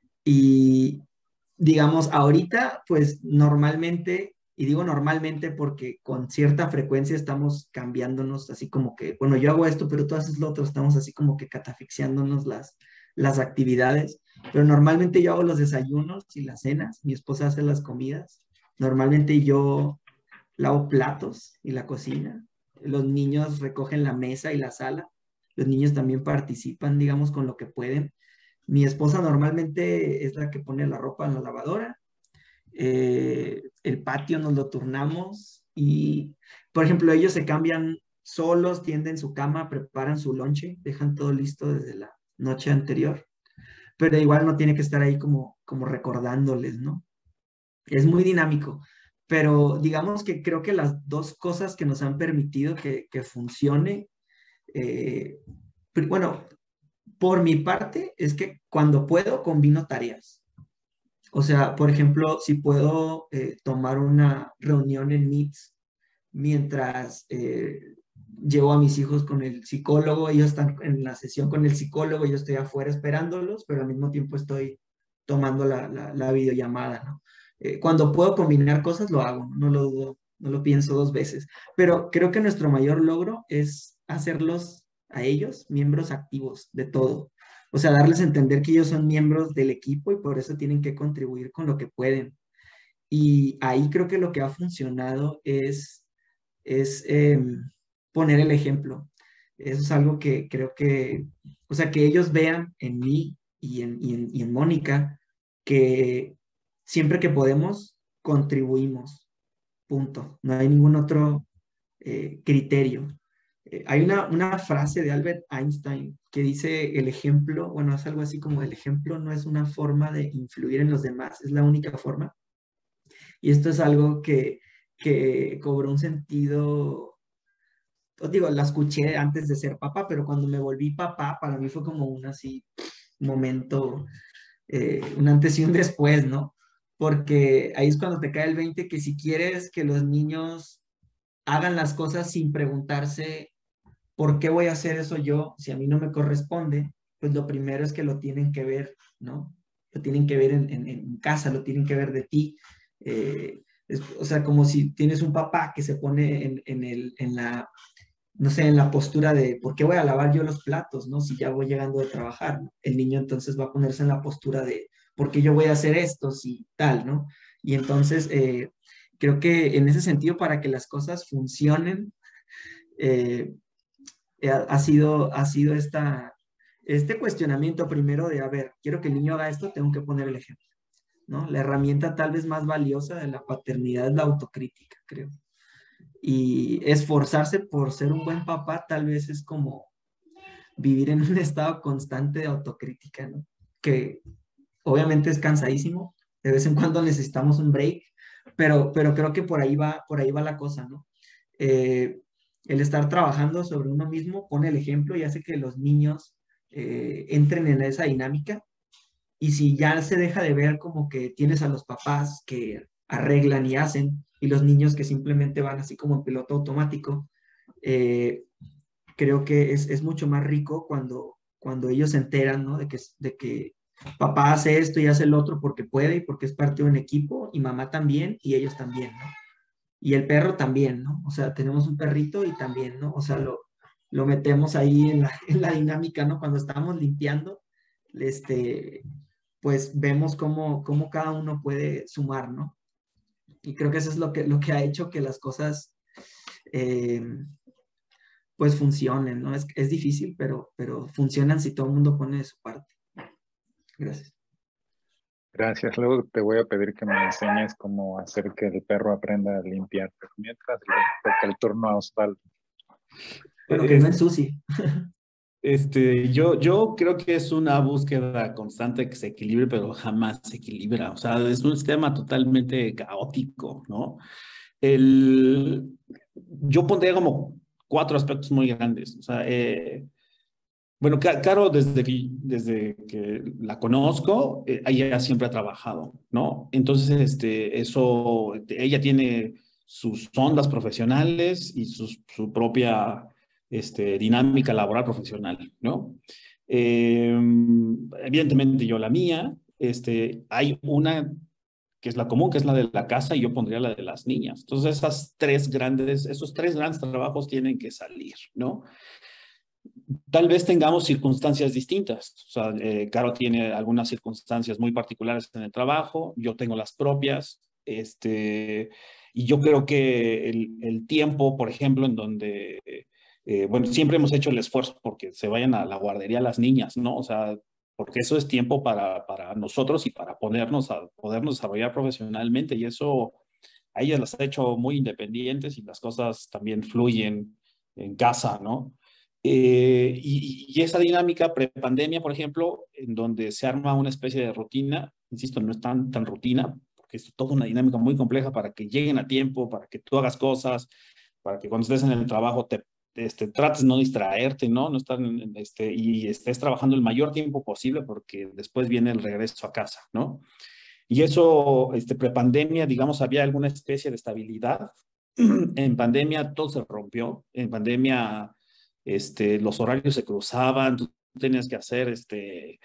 Y digamos, ahorita, pues normalmente, y digo normalmente porque con cierta frecuencia estamos cambiándonos, así como que, bueno, yo hago esto, pero tú haces lo otro, estamos así como que catafixiándonos las, las actividades, pero normalmente yo hago los desayunos y las cenas, mi esposa hace las comidas, normalmente yo lavo platos y la cocina, los niños recogen la mesa y la sala, los niños también participan, digamos, con lo que pueden. Mi esposa normalmente es la que pone la ropa en la lavadora, eh, el patio nos lo turnamos y, por ejemplo, ellos se cambian solos, tienden su cama, preparan su lonche, dejan todo listo desde la noche anterior, pero igual no tiene que estar ahí como, como recordándoles, ¿no? Es muy dinámico, pero digamos que creo que las dos cosas que nos han permitido que, que funcione, eh, bueno, por mi parte, es que cuando puedo combino tareas. O sea, por ejemplo, si puedo eh, tomar una reunión en Meets mientras eh, llevo a mis hijos con el psicólogo, ellos están en la sesión con el psicólogo, yo estoy afuera esperándolos, pero al mismo tiempo estoy tomando la, la, la videollamada, ¿no? eh, cuando puedo combinar cosas, lo hago, no lo dudo, no lo pienso dos veces. Pero creo que nuestro mayor logro es hacerlos a ellos miembros activos de todo. O sea, darles a entender que ellos son miembros del equipo y por eso tienen que contribuir con lo que pueden. Y ahí creo que lo que ha funcionado es, es eh, poner el ejemplo. Eso es algo que creo que, o sea, que ellos vean en mí y en, y en, y en Mónica que siempre que podemos, contribuimos. Punto. No hay ningún otro eh, criterio. Eh, hay una, una frase de Albert Einstein que dice el ejemplo, bueno, es algo así como el ejemplo no es una forma de influir en los demás, es la única forma. Y esto es algo que, que cobró un sentido, os digo, la escuché antes de ser papá, pero cuando me volví papá, para mí fue como un así momento, eh, un antes y un después, ¿no? Porque ahí es cuando te cae el veinte que si quieres que los niños hagan las cosas sin preguntarse ¿por qué voy a hacer eso yo si a mí no me corresponde? Pues lo primero es que lo tienen que ver, ¿no? Lo tienen que ver en, en, en casa, lo tienen que ver de ti. Eh, es, o sea, como si tienes un papá que se pone en, en, el, en la, no sé, en la postura de, ¿por qué voy a lavar yo los platos, no? Si ya voy llegando de trabajar, ¿no? El niño entonces va a ponerse en la postura de, ¿por qué yo voy a hacer esto si tal, ¿no? Y entonces, eh, creo que en ese sentido, para que las cosas funcionen, eh, ha, ha sido, ha sido esta, este cuestionamiento primero de, a ver, quiero que el niño haga esto, tengo que poner el ejemplo, ¿no? La herramienta tal vez más valiosa de la paternidad es la autocrítica, creo. Y esforzarse por ser un buen papá tal vez es como vivir en un estado constante de autocrítica, ¿no? Que obviamente es cansadísimo, de vez en cuando necesitamos un break, pero, pero creo que por ahí va, por ahí va la cosa, ¿no? Eh, el estar trabajando sobre uno mismo pone el ejemplo y hace que los niños eh, entren en esa dinámica. Y si ya se deja de ver como que tienes a los papás que arreglan y hacen y los niños que simplemente van así como en piloto automático, eh, creo que es, es, mucho más rico cuando, cuando ellos se enteran, ¿no? De que, de que papá hace esto y hace el otro porque puede y porque es parte de un equipo y mamá también y ellos también, ¿no? Y el perro también, ¿no? O sea, tenemos un perrito y también, ¿no? O sea, lo, lo metemos ahí en la, en la dinámica, ¿no? Cuando estamos limpiando, este, pues vemos cómo, cómo cada uno puede sumar, ¿no? Y creo que eso es lo que, lo que ha hecho que las cosas, eh, pues funcionen, ¿no? Es, es difícil, pero, pero funcionan si todo el mundo pone de su parte. Gracias. Gracias. Luego te voy a pedir que me enseñes cómo hacer que el perro aprenda a limpiar. Pero mientras le toca el turno a Osvaldo. Bueno, que no ensucie. Este, yo, yo creo que es una búsqueda constante que se equilibre, pero jamás se equilibra. O sea, es un sistema totalmente caótico, ¿no? El, yo pondría como cuatro aspectos muy grandes. O sea, eh, bueno, Caro, desde que, desde que la conozco, eh, ella siempre ha trabajado, ¿no? Entonces, este, eso, ella tiene sus ondas profesionales y sus, su propia este, dinámica laboral profesional, ¿no? Eh, evidentemente yo la mía, este, hay una que es la común, que es la de la casa, y yo pondría la de las niñas. Entonces, esas tres grandes, esos tres grandes trabajos tienen que salir, ¿no? Tal vez tengamos circunstancias distintas. O sea, eh, Caro tiene algunas circunstancias muy particulares en el trabajo, yo tengo las propias, este, y yo creo que el, el tiempo, por ejemplo, en donde, eh, bueno, siempre hemos hecho el esfuerzo porque se vayan a la guardería las niñas, ¿no? O sea, porque eso es tiempo para, para nosotros y para ponernos a, podernos desarrollar profesionalmente, y eso a ellas las ha hecho muy independientes y las cosas también fluyen en casa, ¿no? Eh, y, y esa dinámica pre-pandemia, por ejemplo, en donde se arma una especie de rutina, insisto, no es tan, tan rutina, porque es toda una dinámica muy compleja para que lleguen a tiempo, para que tú hagas cosas, para que cuando estés en el trabajo te, este, trates de no distraerte, ¿no? No estar en, este, y estés trabajando el mayor tiempo posible porque después viene el regreso a casa, ¿no? Y eso, este, pre-pandemia, digamos, había alguna especie de estabilidad. En pandemia todo se rompió, en pandemia este, los horarios se cruzaban, tú tenías que hacer, este,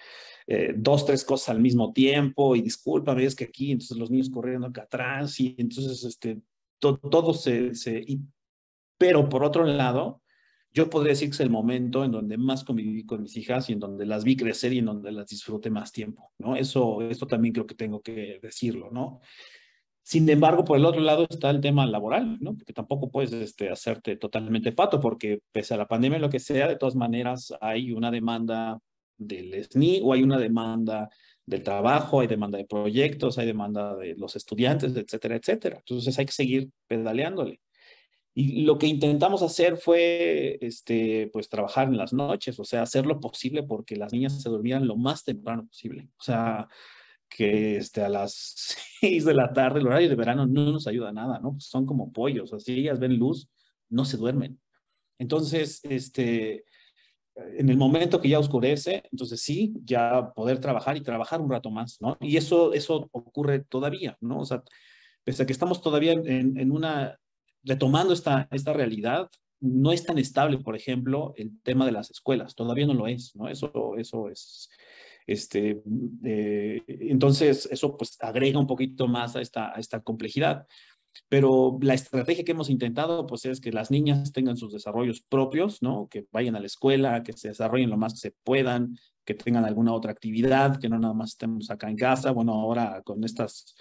eh, dos, tres cosas al mismo tiempo y discúlpame, es que aquí, entonces los niños corriendo acá atrás y entonces este, to, todo se... se y, pero por otro lado, yo podría decir que es el momento en donde más conviví con mis hijas y en donde las vi crecer y en donde las disfruté más tiempo, ¿no? Eso, esto también creo que tengo que decirlo, ¿no? Sin embargo, por el otro lado está el tema laboral, ¿no? Porque tampoco puedes este, hacerte totalmente pato, porque pese a la pandemia, lo que sea, de todas maneras hay una demanda del S N I o hay una demanda del trabajo, hay demanda de proyectos, hay demanda de los estudiantes, etcétera, etcétera. Entonces hay que seguir pedaleándole. Y lo que intentamos hacer fue, este, pues, trabajar en las noches, o sea, hacer lo posible porque las niñas se durmieran lo más temprano posible. O sea, que este, a las seis de la tarde, el horario de verano no nos ayuda a nada, ¿no? Son como pollos, así ellas ven luz, no se duermen. Entonces, este, en el momento que ya oscurece, entonces sí, ya poder trabajar y trabajar un rato más, ¿no? Y eso, eso ocurre todavía, ¿no? O sea, pese a que estamos todavía en, en una, retomando esta, esta realidad, no es tan estable, por ejemplo, el tema de las escuelas, todavía no lo es, ¿no? Eso, eso es, este, eh, entonces, eso pues agrega un poquito más a esta, a esta complejidad. Pero la estrategia que hemos intentado, pues, es que las niñas tengan sus desarrollos propios, ¿no? Que vayan a la escuela, que se desarrollen lo más que se puedan, que tengan alguna otra actividad, que no nada más estemos acá en casa. Bueno, ahora con estas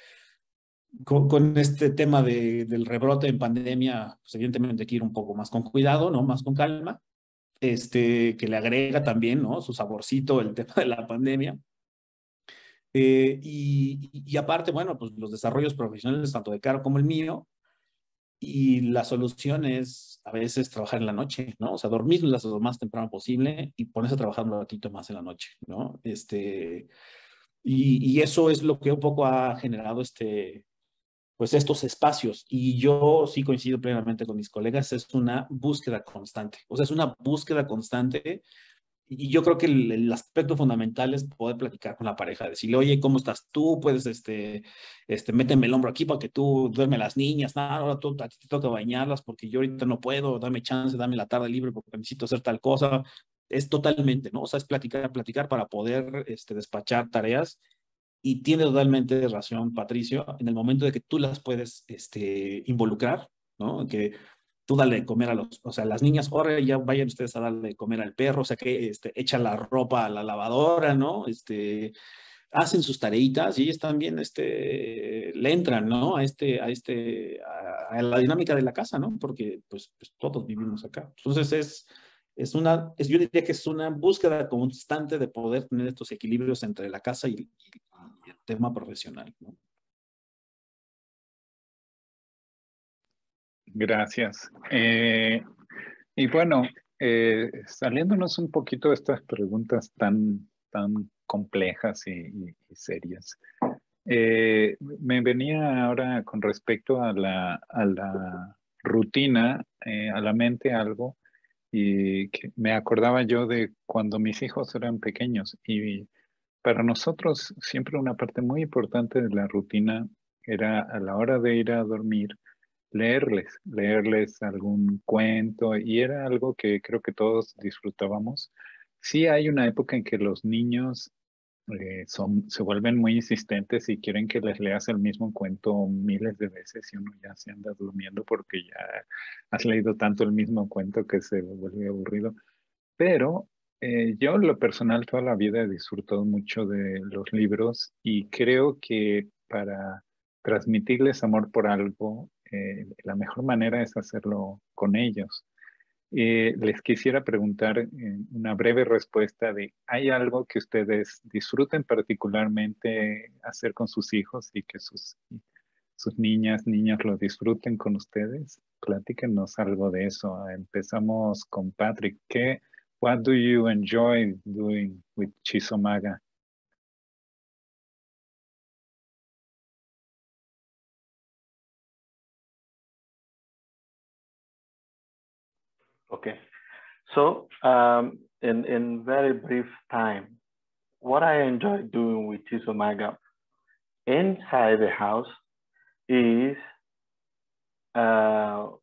con, con este tema de, del rebrote en pandemia, pues evidentemente hay que ir un poco más con cuidado, ¿no? Más con calma, este, que le agrega también, ¿no? Su saborcito el tema de la pandemia. Eh, y, y aparte, bueno, pues los desarrollos profesionales, tanto de Caro como el mío, y la solución es a veces trabajar en la noche, ¿no? O sea, dormirlas lo más temprano posible y ponerse a trabajar un ratito más en la noche, ¿no? Este, y, y eso es lo que un poco ha generado este, pues estos espacios. Y yo sí coincido plenamente con mis colegas, es una búsqueda constante. O sea, es una búsqueda constante. Y yo creo que el, el aspecto fundamental es poder platicar con la pareja, decirle, oye, ¿cómo estás tú? Puedes, este, este, méteme el hombro aquí para que tú duerme a las niñas. No, ahora tú, a ti te toca bañarlas porque yo ahorita no puedo, dame chance, dame la tarde libre porque necesito hacer tal cosa. Es totalmente, ¿no? O sea, es platicar, platicar para poder este, despachar tareas. Y tiene totalmente razón, Patricio, en el momento de que tú las puedes este, involucrar, ¿no? Que tú dale de comer a los, o sea, las niñas, ahora ya vayan ustedes a darle de comer al perro, o sea, que este, echan la ropa a la lavadora, ¿no? Este, hacen sus tareitas y ellas también, este, le entran, ¿no? A este, a este, a, a la dinámica de la casa, ¿no? Porque, pues, pues todos vivimos acá. Entonces es, es una, es, yo diría que es una búsqueda constante de poder tener estos equilibrios entre la casa y, y, y el tema profesional, ¿no? Gracias. Eh, y bueno, eh, saliéndonos un poquito de estas preguntas tan, tan complejas y, y- y serias, eh, me venía ahora con respecto a la, a la rutina, eh, a la mente algo, y que me acordaba yo de cuando mis hijos eran pequeños. Y para nosotros siempre una parte muy importante de la rutina era a la hora de ir a dormir leerles, leerles algún cuento, y era algo que creo que todos disfrutábamos. Sí hay una época en que los niños eh, son, se vuelven muy insistentes y quieren que les leas el mismo cuento miles de veces y uno ya se anda durmiendo porque ya has leído tanto el mismo cuento que se vuelve aburrido. Pero eh, yo en lo personal toda la vida he disfrutado mucho de los libros y creo que para transmitirles amor por algo, eh, la mejor manera es hacerlo con ellos. Eh, les quisiera preguntar eh, una breve respuesta de, ¿hay algo que ustedes disfruten particularmente hacer con sus hijos y que sus, sus niñas, niños lo disfruten con ustedes? Platíquenos algo de eso. Empezamos con Patrick. ¿Qué, what do you enjoy doing with Chisomaga? Okay. So, um, in, in very brief time, what I enjoy doing with Chisomaga inside the house is uh,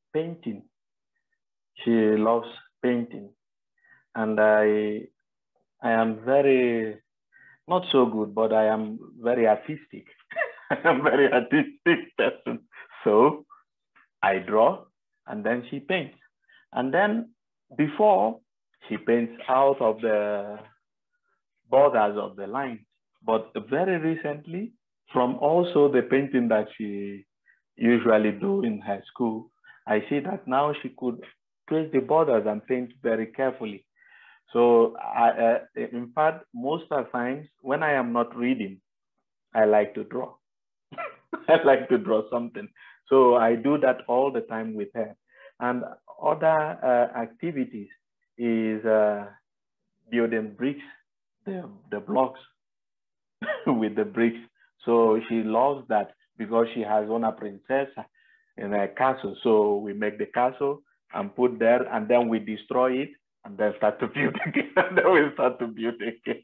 painting. She loves painting. And I I am very, not so good, but I am very artistic. I am very artistic person. So I draw and then she paints. And then before, she paints out of the borders of the lines. But very recently, from also the painting that she usually do in her school, I see that now she could trace the borders and paint very carefully. So I, uh, in fact, most of the times when I am not reading, I like to draw. I like to draw something. So I do that all the time with her. And other uh, activities is uh, building bricks, the, the blocks with the bricks. So she loves that because she has won a princess in a castle. So we make the castle and put there, and then we destroy it and then start to build again. And then we start to build again.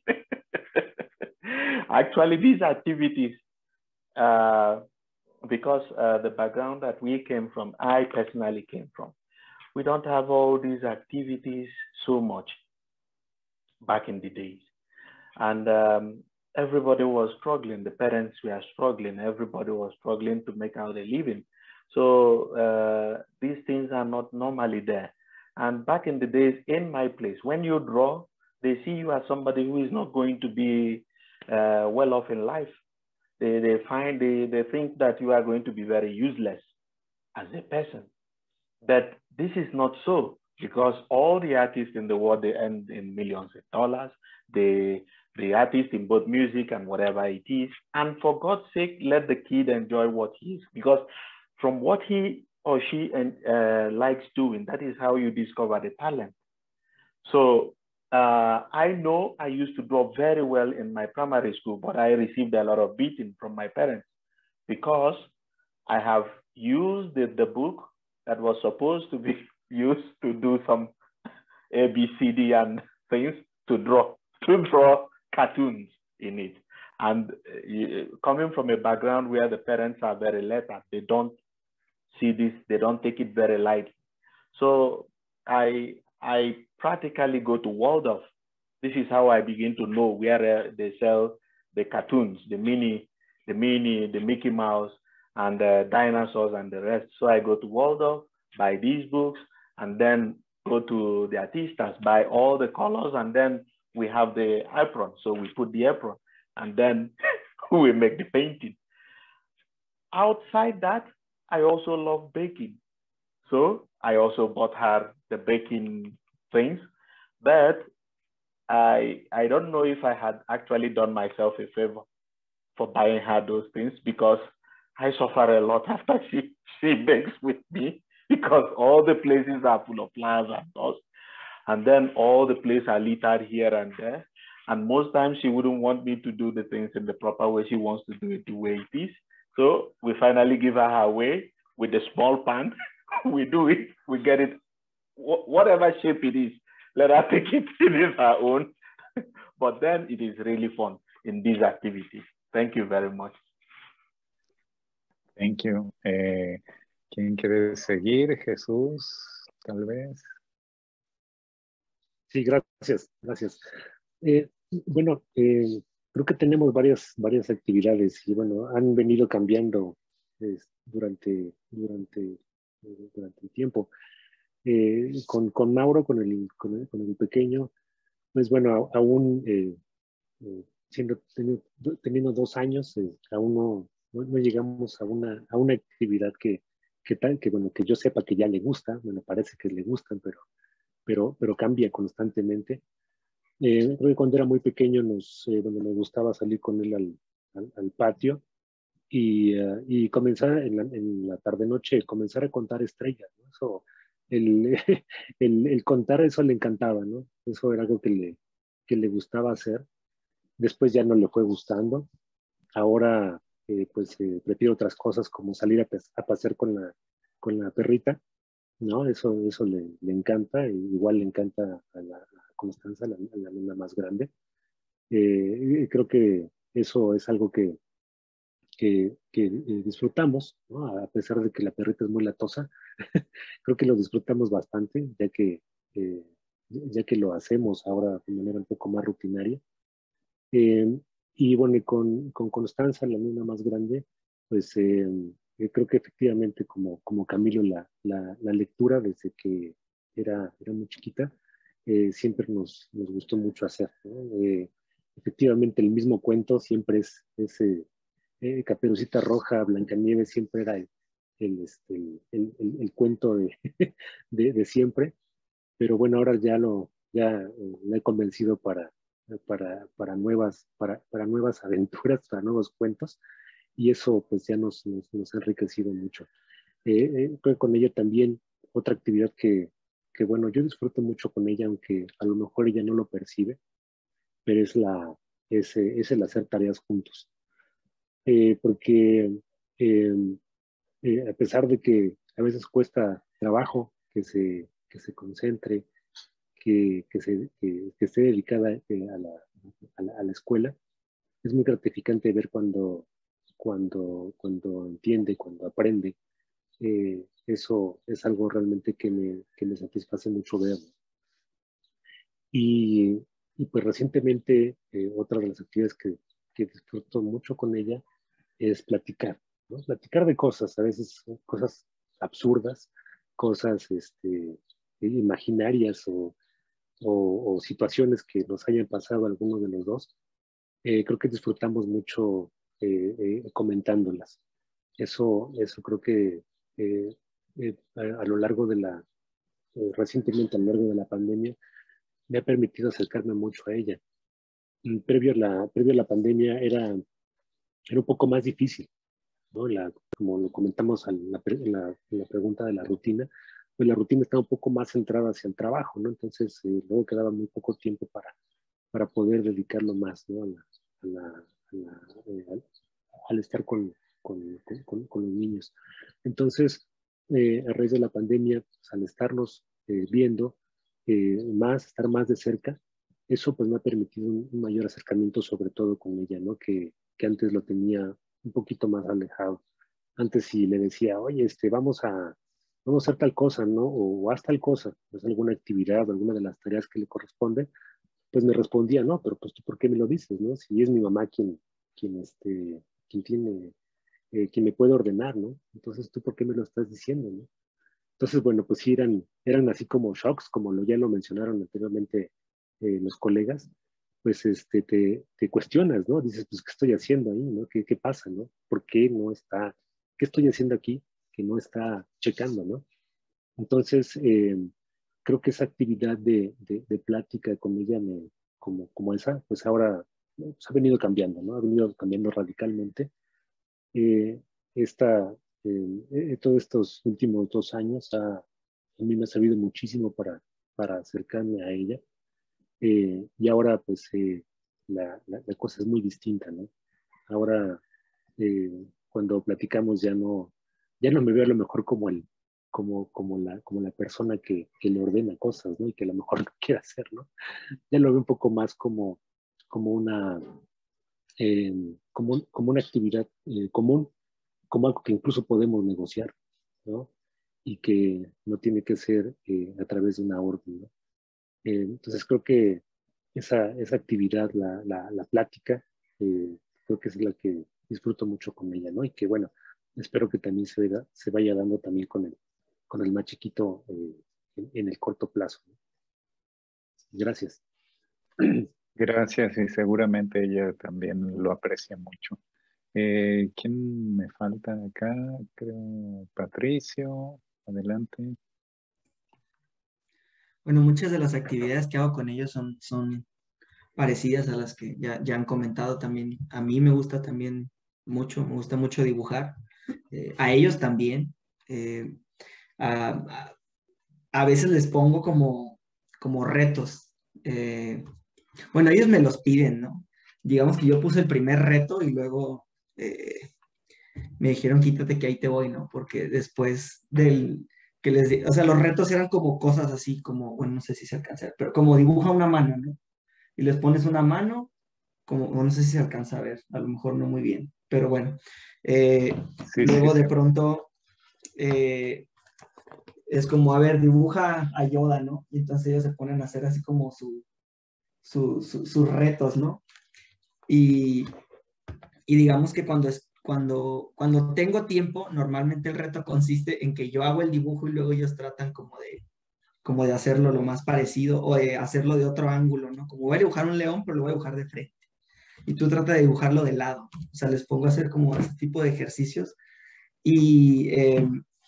Actually, these activities, uh, because uh, the background that we came from, I personally came from, we don't have all these activities so much back in the days. And um, everybody was struggling. The parents were struggling. Everybody was struggling to make out a living. So uh, these things are not normally there. And back in the days, in my place, when you draw, they see you as somebody who is not going to be uh, well off in life. They, they find, they, they think that you are going to be very useless as a person. But this is not so, because all the artists in the world, they earn in millions of dollars. They, the artists in both music and whatever it is. And for God's sake, let the kid enjoy what he is. Because from what he or she uh, likes doing, that is how you discover the talent. So uh, I know I used to draw very well in my primary school, but I received a lot of beating from my parents because I have used the, the book that was supposed to be used to do some A, B, C, D and things to draw, to draw cartoons in it. And uh, coming from a background where the parents are very lettered, they don't see this, they don't take it very lightly. So I, I practically go to Waldorf. This is how I begin to know where uh, they sell the cartoons, the mini, the mini, the Mickey Mouse, and the dinosaurs and the rest. So I go to Waldorf, buy these books, and then go to the artistas, buy all the colors, and then we have the apron. So we put the apron, and then we make the painting. Outside that, I also love baking. So I also bought her the baking things, but I, I don't know if I had actually done myself a favor for buying her those things, because I suffer a lot after she, she bakes with me, because all the places are full of flies and dust. And then all the places are littered here and there. And most times she wouldn't want me to do the things in the proper way. She wants to do it the way it is. So we finally give her her way with the small pan. We do it, we get it, whatever shape it is, let her take it, it is her own. But then it is really fun in these activities. Thank you very much. Thank you. Eh, ¿Quién quiere seguir? Jesús, tal vez. Sí, gracias, gracias. Eh, bueno, eh, creo que tenemos varias, varias actividades y bueno, han venido cambiando eh, durante, durante, eh, durante el tiempo. Eh, con, con Mauro, con el, con el, con el pequeño, pues bueno, aún eh, eh, siendo, teniendo, teniendo dos años, eh, aún no, no, no llegamos a una, a una actividad que, que, tal, que, bueno, que yo sepa que ya le gusta, bueno, parece que le gustan, pero, pero, pero cambia constantemente. Eh, cuando era muy pequeño, nos, eh, donde me gustaba salir con él al, al, al patio y, uh, y comenzar en la, en la tarde-noche, comenzar a contar estrellas, ¿no? Eso, el, el, el contar eso le encantaba, ¿no? Eso era algo que le, que le gustaba hacer. Después ya no le fue gustando. Ahora, eh, pues, eh, prefiero otras cosas como salir a, a pasear con la, con la perrita, ¿no? Eso, eso le, le encanta. Igual le encanta a la a Constanza, la, la nena más grande. Eh, creo que eso es algo que, que, que eh, disfrutamos, ¿no? A pesar de que la perrita es muy latosa. Creo que lo disfrutamos bastante, ya que eh, ya que lo hacemos ahora de manera un poco más rutinaria. Eh, y bueno, y con, con Constanza, la nena más grande, pues eh, yo creo que efectivamente como, como Camilo, la, la, la lectura desde que era, era muy chiquita, eh, siempre nos, nos gustó mucho hacer, ¿no? Eh, efectivamente el mismo cuento siempre es, es eh, eh, Caperucita Roja, Blancanieves siempre era el, el, este, el, el, el cuento de, de, de siempre, pero bueno, ahora ya lo ya eh, me he convencido para, para, para, nuevas, para, para nuevas aventuras, para nuevos cuentos, y eso pues ya nos, nos, nos ha enriquecido mucho. Eh, eh, creo que con ella también otra actividad que, que, bueno, yo disfruto mucho con ella, aunque a lo mejor ella no lo percibe, pero es, la, es, es el hacer tareas juntos. Eh, porque eh, eh, a pesar de que a veces cuesta trabajo que se, que se concentre, que, que, se, que, que esté dedicada eh, a, la, a, la, a la escuela, es muy gratificante ver cuando, cuando, cuando entiende, cuando aprende. Eh, eso es algo realmente que me, que me satisface mucho ver. Y, y pues recientemente eh, otra de las actividades que, que disfruto mucho con ella es platicar, ¿no? Platicar de cosas, a veces cosas absurdas, cosas este, imaginarias o, o, o situaciones que nos hayan pasado a alguno de los dos. Eh, creo que disfrutamos mucho eh, eh, comentándolas. Eso, eso creo que eh, eh, a, a, lo largo de la, eh, recientemente a lo largo de la pandemia, me ha permitido acercarme mucho a ella. Y previo a la, previo a la pandemia era, era un poco más difícil, ¿no? La, como lo comentamos en la, en, la, en la pregunta de la rutina, pues la rutina estaba un poco más centrada hacia el trabajo, ¿no? Entonces eh, luego quedaba muy poco tiempo para, para poder dedicarlo más, ¿no? A la, a la, a la, eh, al, al estar con, con, con, con, los niños. Entonces, eh, a raíz de la pandemia, pues, al estarnos eh, viendo eh, más, estar más de cerca, eso pues me ha permitido un, un mayor acercamiento, sobre todo con ella, ¿no? Que, que antes lo tenía un poquito más alejado. Antes si le decía, oye, este, vamos a, vamos a hacer tal cosa, ¿no? O, o haz tal cosa, pues alguna actividad, alguna de las tareas que le corresponde, pues me respondía, no, pero pues tú, ¿por qué me lo dices, no? Si es mi mamá quien, quien, este, quien tiene, eh, quien me puede ordenar, ¿no? Entonces, ¿tú por qué me lo estás diciendo, no? Entonces, bueno, pues sí eran, eran así como shocks, como lo, ya lo mencionaron anteriormente eh, los colegas, pues este, te, te cuestionas, ¿no? Dices, pues, ¿qué estoy haciendo ahí, no? ¿Qué, qué pasa, no? ¿Por qué no está, qué estoy haciendo aquí que no está checando, no? Entonces, eh, creo que esa actividad de, de, de plática con ella, me, como, como esa, pues ahora pues ha venido cambiando, ¿no? Ha venido cambiando radicalmente. Eh, esta, eh, todos estos últimos dos años ha, a mí me ha servido muchísimo para, para acercarme a ella. Eh, y ahora, pues, eh, la, la, la cosa es muy distinta, ¿no? Ahora, eh, cuando platicamos ya no, ya no me veo a lo mejor como el, como, como la, como la persona que, que le ordena cosas, ¿no? Y que a lo mejor no quiere hacer, ¿no? Ya lo veo un poco más como, como una, eh, como, como una actividad eh, común, como algo que incluso podemos negociar, ¿no? Y que no tiene que ser eh, a través de una orden, ¿no? Eh, entonces creo que esa, esa actividad, la, la, la plática, eh, creo que es la que disfruto mucho con ella, ¿no? Y que bueno, espero que también se, vaya, se vaya dando también con el, con el más chiquito eh, en, en el corto plazo, ¿no? Gracias. Gracias, y seguramente ella también lo aprecia mucho. Eh, ¿Quién me falta acá? Creo Patricio, adelante. Bueno, muchas de las actividades que hago con ellos son, son parecidas a las que ya, ya han comentado también. A mí me gusta también mucho, me gusta mucho dibujar. Eh, a ellos también. Eh, a, a, a veces les pongo como, como retos. Eh, bueno, ellos me los piden, ¿no? Digamos que yo puse el primer reto y luego eh, me dijeron, quítate que ahí te voy, ¿no? Porque después del que les di, o sea, los retos eran como cosas así, como, bueno, no sé si se alcanza a ver, pero como dibuja una mano, ¿no? Y les pones una mano, como, no sé si se alcanza a ver, a lo mejor no muy bien, pero bueno. Eh, Sí, luego sí, de sí. pronto, eh, es como, a ver, dibuja a Yoda, ¿no? Y entonces ellos se ponen a hacer así como su, su, su, sus retos, ¿no? Y, y digamos que cuando, es, cuando, cuando tengo tiempo, normalmente el reto consiste en que yo hago el dibujo y luego ellos tratan como de, como de hacerlo lo más parecido o de hacerlo de otro ángulo, ¿no? Como voy a dibujar un león, pero lo voy a dibujar de frente. Y tú trata de dibujarlo de lado. O sea, les pongo a hacer como este tipo de ejercicios. Y, eh,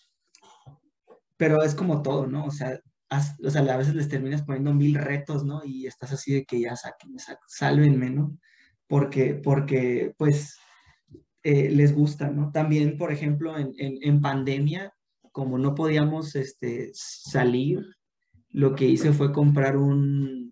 pero es como todo, ¿no? O sea, has, o sea, a veces les terminas poniendo mil retos, ¿no? Y estás así de que ya saquen, saquen sálvenme, ¿no? Porque, porque pues, eh, les gusta, ¿no? También, por ejemplo, en, en, en pandemia, como no podíamos este, salir, lo que hice fue comprar un,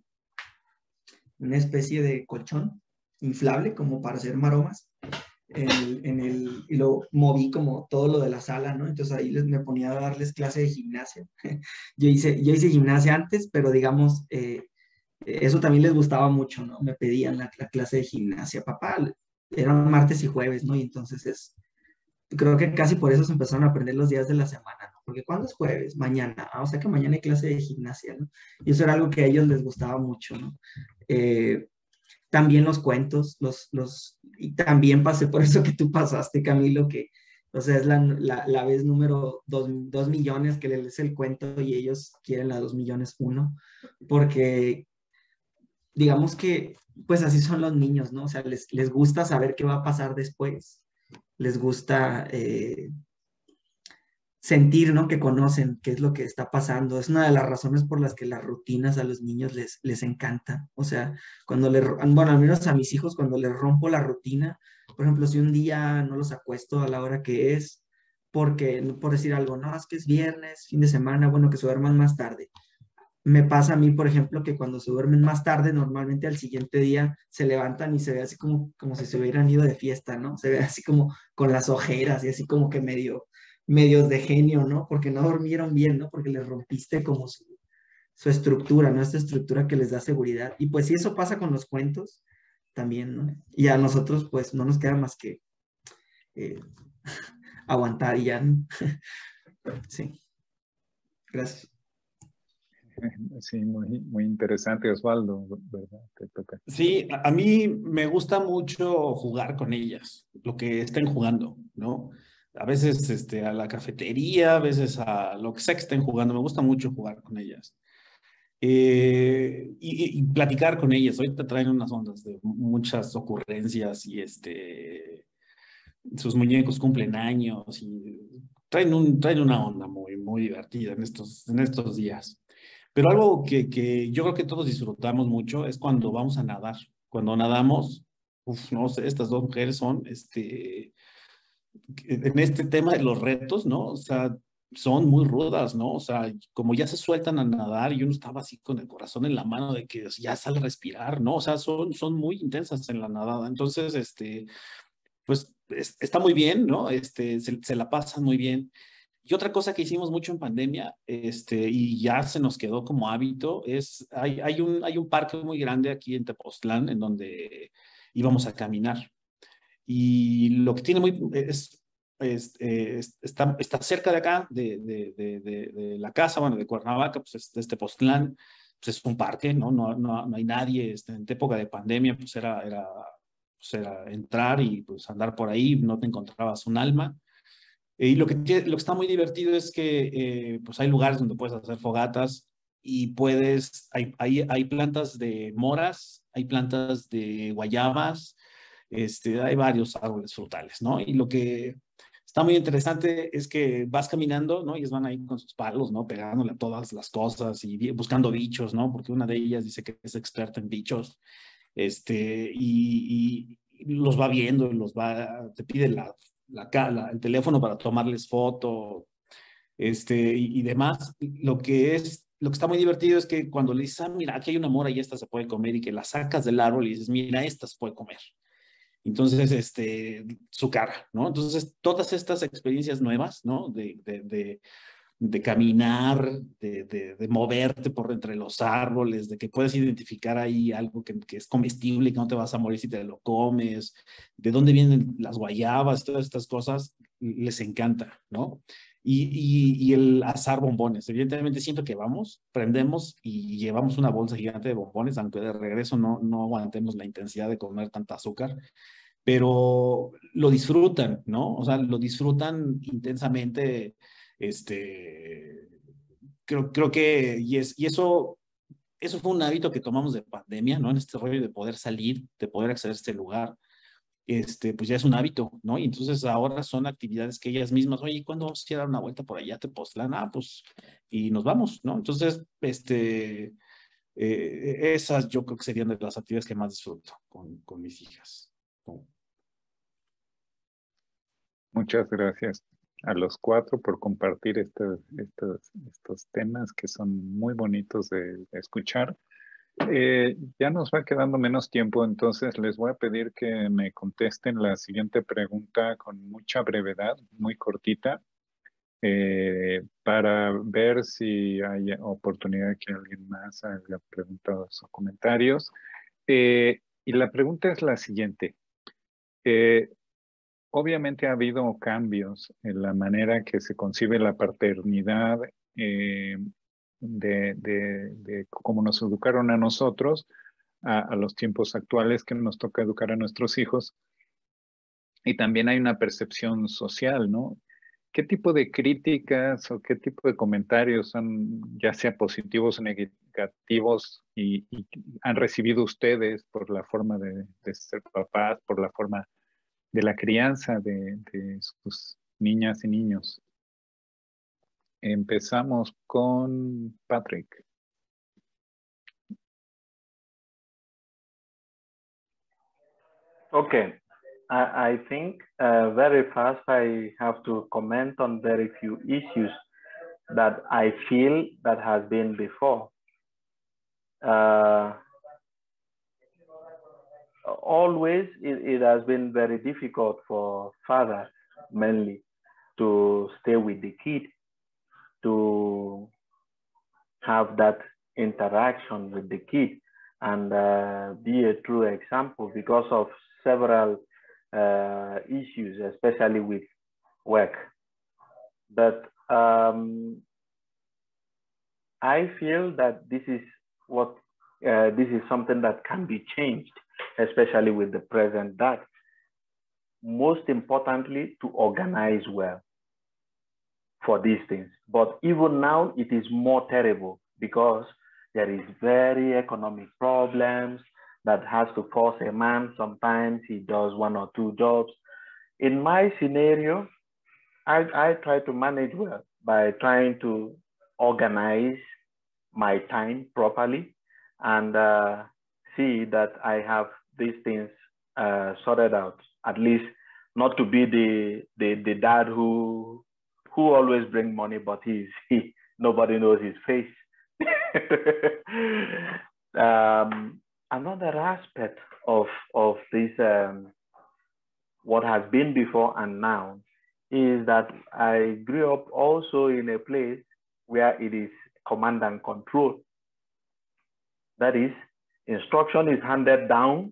una especie de colchón inflable como para hacer maromas en el, en el, y lo moví como todo lo de la sala, ¿no? Entonces ahí les, me ponía a darles clase de gimnasia. Yo hice, yo hice gimnasia antes, pero digamos, eh, eso también les gustaba mucho, ¿no? Me pedían la, la clase de gimnasia. Papá, eran martes y jueves, ¿no? Y entonces es, creo que casi por eso se empezaron a aprender los días de la semana, ¿no? Porque ¿cuándo es jueves? Mañana. Ah, o sea que mañana hay clase de gimnasia, ¿no? Y eso era algo que a ellos les gustaba mucho, ¿no? Eh, también los cuentos, los, los, y también pasé por eso que tú pasaste, Camilo, que, o sea, es la, la, la vez número dos, dos millones que le lees el cuento y ellos quieren la dos millones uno, porque digamos que, pues así son los niños, ¿no? O sea, les, les gusta saber qué va a pasar después, les gusta eh, sentir, ¿no? Que conocen qué es lo que está pasando. Es una de las razones por las que las rutinas a los niños les, les encantan. O sea, cuando le, bueno, al menos a mis hijos, cuando les rompo la rutina, por ejemplo, si un día no los acuesto a la hora que es, porque, por decir algo, no, es que es viernes, fin de semana, bueno, que se duerman más tarde. Me pasa a mí, por ejemplo, que cuando se duermen más tarde, normalmente al siguiente día se levantan y se ve así como, como si se hubieran ido de fiesta, ¿no? Se ve así como con las ojeras y así como que medio, medios de genio, ¿no? Porque no durmieron bien, ¿no? Porque les rompiste como su, su estructura, ¿no? Esta estructura que les da seguridad. Y pues si eso pasa con los cuentos, también, ¿no? Y a nosotros, pues no nos queda más que eh, aguantar y ya, ¿no? Sí. Gracias. Sí, muy, muy interesante, Osvaldo, ¿verdad? Te toca. Sí, a, a mí me gusta mucho jugar con ellas, lo que estén jugando, ¿no? A veces este, a la cafetería, a veces a lo que sea que estén jugando, me gusta mucho jugar con ellas. Eh, y, y platicar con ellas. Ahorita traen unas ondas de muchas ocurrencias y este, sus muñecos cumplen años y traen, un, traen una onda muy, muy divertida en estos, en estos días. Pero algo que, que yo creo que todos disfrutamos mucho es cuando vamos a nadar. Cuando nadamos, uf, no sé, estas dos mujeres son, este, en este tema de los retos, ¿no? O sea, son muy rudas, ¿no? O sea, como ya se sueltan a nadar y uno estaba así con el corazón en la mano de que ya sale a respirar, ¿no? O sea, son, son muy intensas en la nadada. Entonces, este, pues es, está muy bien, ¿no? Este, se, se la pasan muy bien. Y otra cosa que hicimos mucho en pandemia, este, y ya se nos quedó como hábito, es, hay, hay, un, hay un parque muy grande aquí en Tepoztlán en donde íbamos a caminar. Y lo que tiene muy, es, es, es está, está cerca de acá, de, de, de, de, de la casa, bueno, de Cuernavaca, pues es, este Tepoztlán, pues es un parque, ¿no? No, no, no hay nadie, este, en época de pandemia, pues era, era, pues era entrar y pues andar por ahí, no te encontrabas un alma. Y lo que, lo que está muy divertido es que eh, pues hay lugares donde puedes hacer fogatas y puedes, hay, hay, hay plantas de moras, hay plantas de guayabas, este, hay varios árboles frutales, ¿no? Y lo que está muy interesante es que vas caminando, ¿no? Y ellos van ahí con sus palos, ¿no? Pegándole a todas las cosas y buscando bichos, ¿no? Porque una de ellas dice que es experta en bichos, este, y, y los va viendo, los va, te pide la La, la, el teléfono para tomarles foto, este, y, y demás. Lo que es, lo que está muy divertido es que cuando le dices, ah, mira, aquí hay una mora y esta se puede comer, y que la sacas del árbol y dices, mira, esta se puede comer. Entonces, este, su cara, ¿no? Entonces, todas estas experiencias nuevas, ¿no? De, de, de, de caminar, de, de, de moverte por entre los árboles, de que puedes identificar ahí algo que, que es comestible y que no te vas a morir si te lo comes, de dónde vienen las guayabas, todas estas cosas, les encanta, ¿no? y, y, y el asar bombones. Evidentemente siempre que vamos, prendemos y llevamos una bolsa gigante de bombones, aunque de regreso no, no aguantemos la intensidad de comer tanta azúcar, pero lo disfrutan, ¿no? O sea, lo disfrutan intensamente, este, creo, creo que, y, es, y eso, eso fue un hábito que tomamos de pandemia, ¿no? En este rollo de poder salir, de poder acceder a este lugar, este, pues ya es un hábito, ¿no? Y entonces ahora son actividades que ellas mismas, oye, ¿cuándo vamos a ir a dar una vuelta por allá? Te postlan, ah, pues, y nos vamos, ¿no? Entonces, este, eh, esas yo creo que serían de las actividades que más disfruto con, con mis hijas. ¿No? Muchas gracias a los cuatro por compartir estos, estos, estos temas que son muy bonitos de, de escuchar. Eh, ya nos va quedando menos tiempo, entonces les voy a pedir que me contesten la siguiente pregunta con mucha brevedad, muy cortita, eh, para ver si hay oportunidad de que alguien más haga preguntas o comentarios. Eh, y la pregunta es la siguiente. Eh, Obviamente ha habido cambios en la manera que se concibe la paternidad, eh, de, de, de cómo nos educaron a nosotros, a, a los tiempos actuales que nos toca educar a nuestros hijos. Y también hay una percepción social, ¿no? ¿Qué tipo de críticas o qué tipo de comentarios son, ya sea positivos o negativos, y, y han recibido ustedes por la forma de, de ser papás, por la forma de la crianza de, de sus niñas y niños? Empezamos con Patrick. Okay, I, I think uh, very fast I have to comment on very few issues that I feel that has been before. Uh, always it, it has been very difficult for fathers mainly to stay with the kid, to have that interaction with the kid and uh, be a true example because of several uh, issues, especially with work. But um, I feel that this is what uh, this is something that can be changed, especially with the present dad. Most importantly, to organize well for these things. But even now, it is more terrible because there is very economic problems that has to force a man. Sometimes he does one or two jobs. In my scenario, I, I try to manage well by trying to organize my time properly and uh, see that I have these things uh, sorted out. At least not to be the the, the dad who who always bring money, but he's he nobody knows his face. um, another aspect of of this um, what has been before and now is that I grew up also in a place where it is command and control. That is, instruction is handed down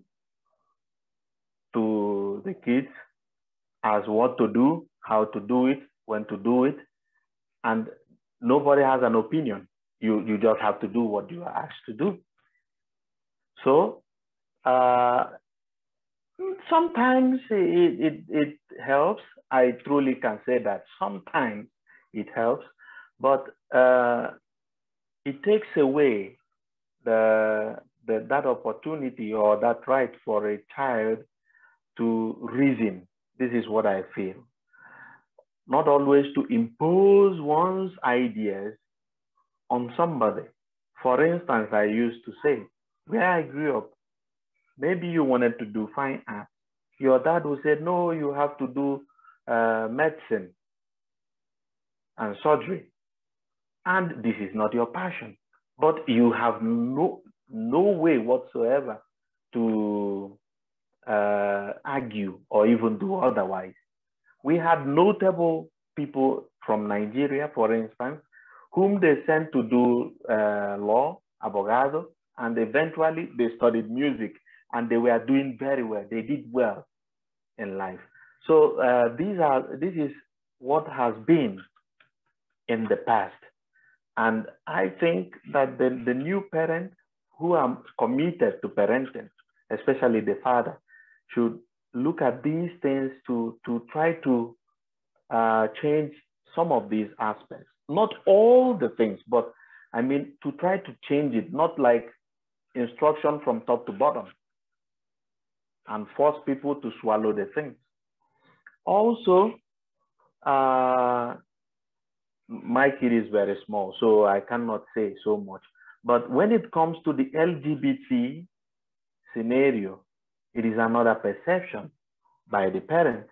to the kids as what to do, how to do it, when to do it, and nobody has an opinion. You, you just have to do what you are asked to do. So uh, sometimes it, it, it helps. I truly can say that sometimes it helps, but uh, it takes away the, the, that opportunity or that right for a child to reason. This is what I feel. Not always to impose one's ideas on somebody. For instance, I used to say, where I grew up, maybe you wanted to do fine art. Your dad would say, no, you have to do uh, medicine and surgery. And this is not your passion. But you have no, no way whatsoever to uh, argue or even do otherwise. We had notable people from Nigeria, for instance, whom they sent to do uh, law, abogado, and eventually they studied music and they were doing very well. They did well in life. So uh, these are, this is what has been in the past. And I think that the, the new parents who are committed to parenting, especially the father, should look at these things to, to try to uh, change some of these aspects. Not all the things, but I mean, to try to change it, not like instruction from top to bottom and force people to swallow the things. Also, uh, my kid is very small, so I cannot say so much. But when it comes to the L G B T scenario, it is another perception by the parents,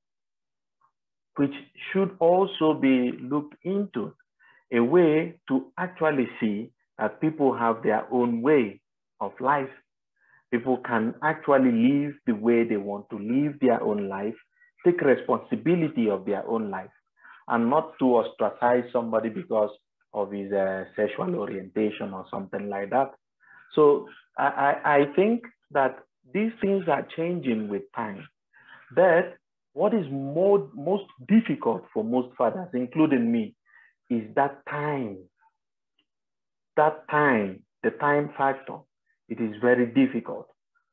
which should also be looked into, a way to actually see that people have their own way of life. People can actually live the way they want to live their own life, take responsibility of their own life, and not to ostracize somebody because of his uh, sexual orientation or something like that. So I, I, I think that these things are changing with time. But what is more, most difficult for most fathers, including me, is that time. That time, the time factor, it is very difficult.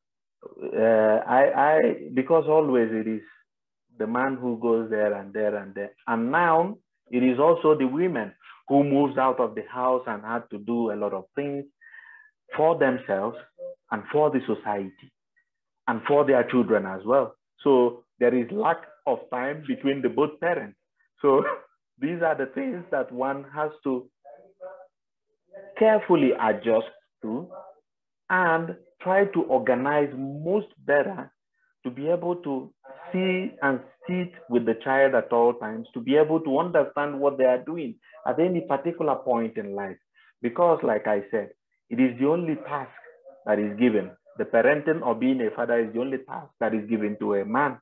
Uh, I, I, because always it is the man who goes there and there and there. And now it is also the women who moves out of the house and had to do a lot of things for themselves and for the society and for their children as well. So there is lack of time between the both parents. So these are the things that one has to carefully adjust to and try to organize most better to be able to see and sit with the child at all times, to be able to understand what they are doing at any particular point in life. Because like I said, it is the only task that is given. The parenting or being a father is the only task that is given to a man.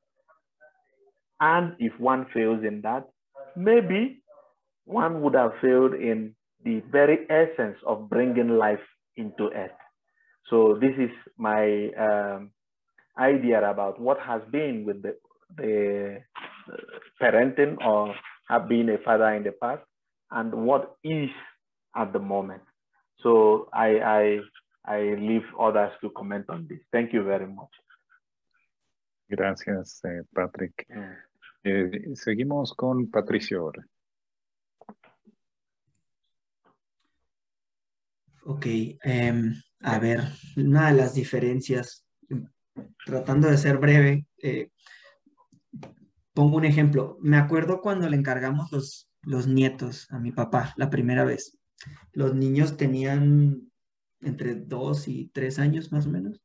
And if one fails in that, maybe one would have failed in the very essence of bringing life into earth. So this is my um, idea about what has been with the, the parenting or have been a father in the past and what is at the moment. So I, I, I leave others to comment on this. Thank you very much. Gracias, eh, Patrick. Eh, seguimos con Patricio ahora. Ok, eh, a ver, una de las diferencias, tratando de ser breve, eh, pongo un ejemplo. Me acuerdo cuando le encargamos los, los nietos a mi papá la primera vez. Los niños tenían entre dos y tres años más o menos.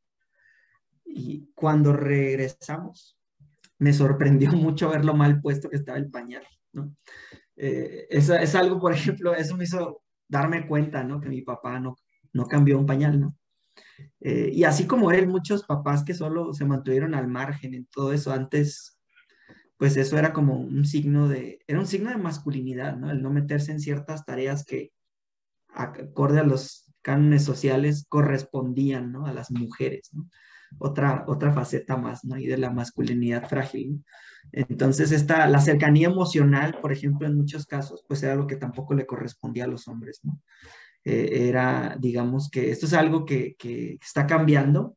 Y cuando regresamos, me sorprendió mucho ver lo mal puesto que estaba el pañal, ¿no? Eh, es, es algo, por ejemplo, eso me hizo darme cuenta, ¿no? Que mi papá no, no cambió un pañal, ¿no? Eh, y así como él, muchos papás que solo se mantuvieron al margen en todo eso antes, pues eso era como un signo de, era un signo de masculinidad, ¿no? El no meterse en ciertas tareas que, acorde a los cánones sociales, correspondían, ¿no? A las mujeres, ¿no? Otra, otra faceta más, ¿no? Y de la masculinidad frágil, ¿no? Entonces, esta, la cercanía emocional, por ejemplo, en muchos casos, pues era lo que tampoco le correspondía a los hombres, ¿no? Eh, era, digamos que esto es algo que, que está cambiando,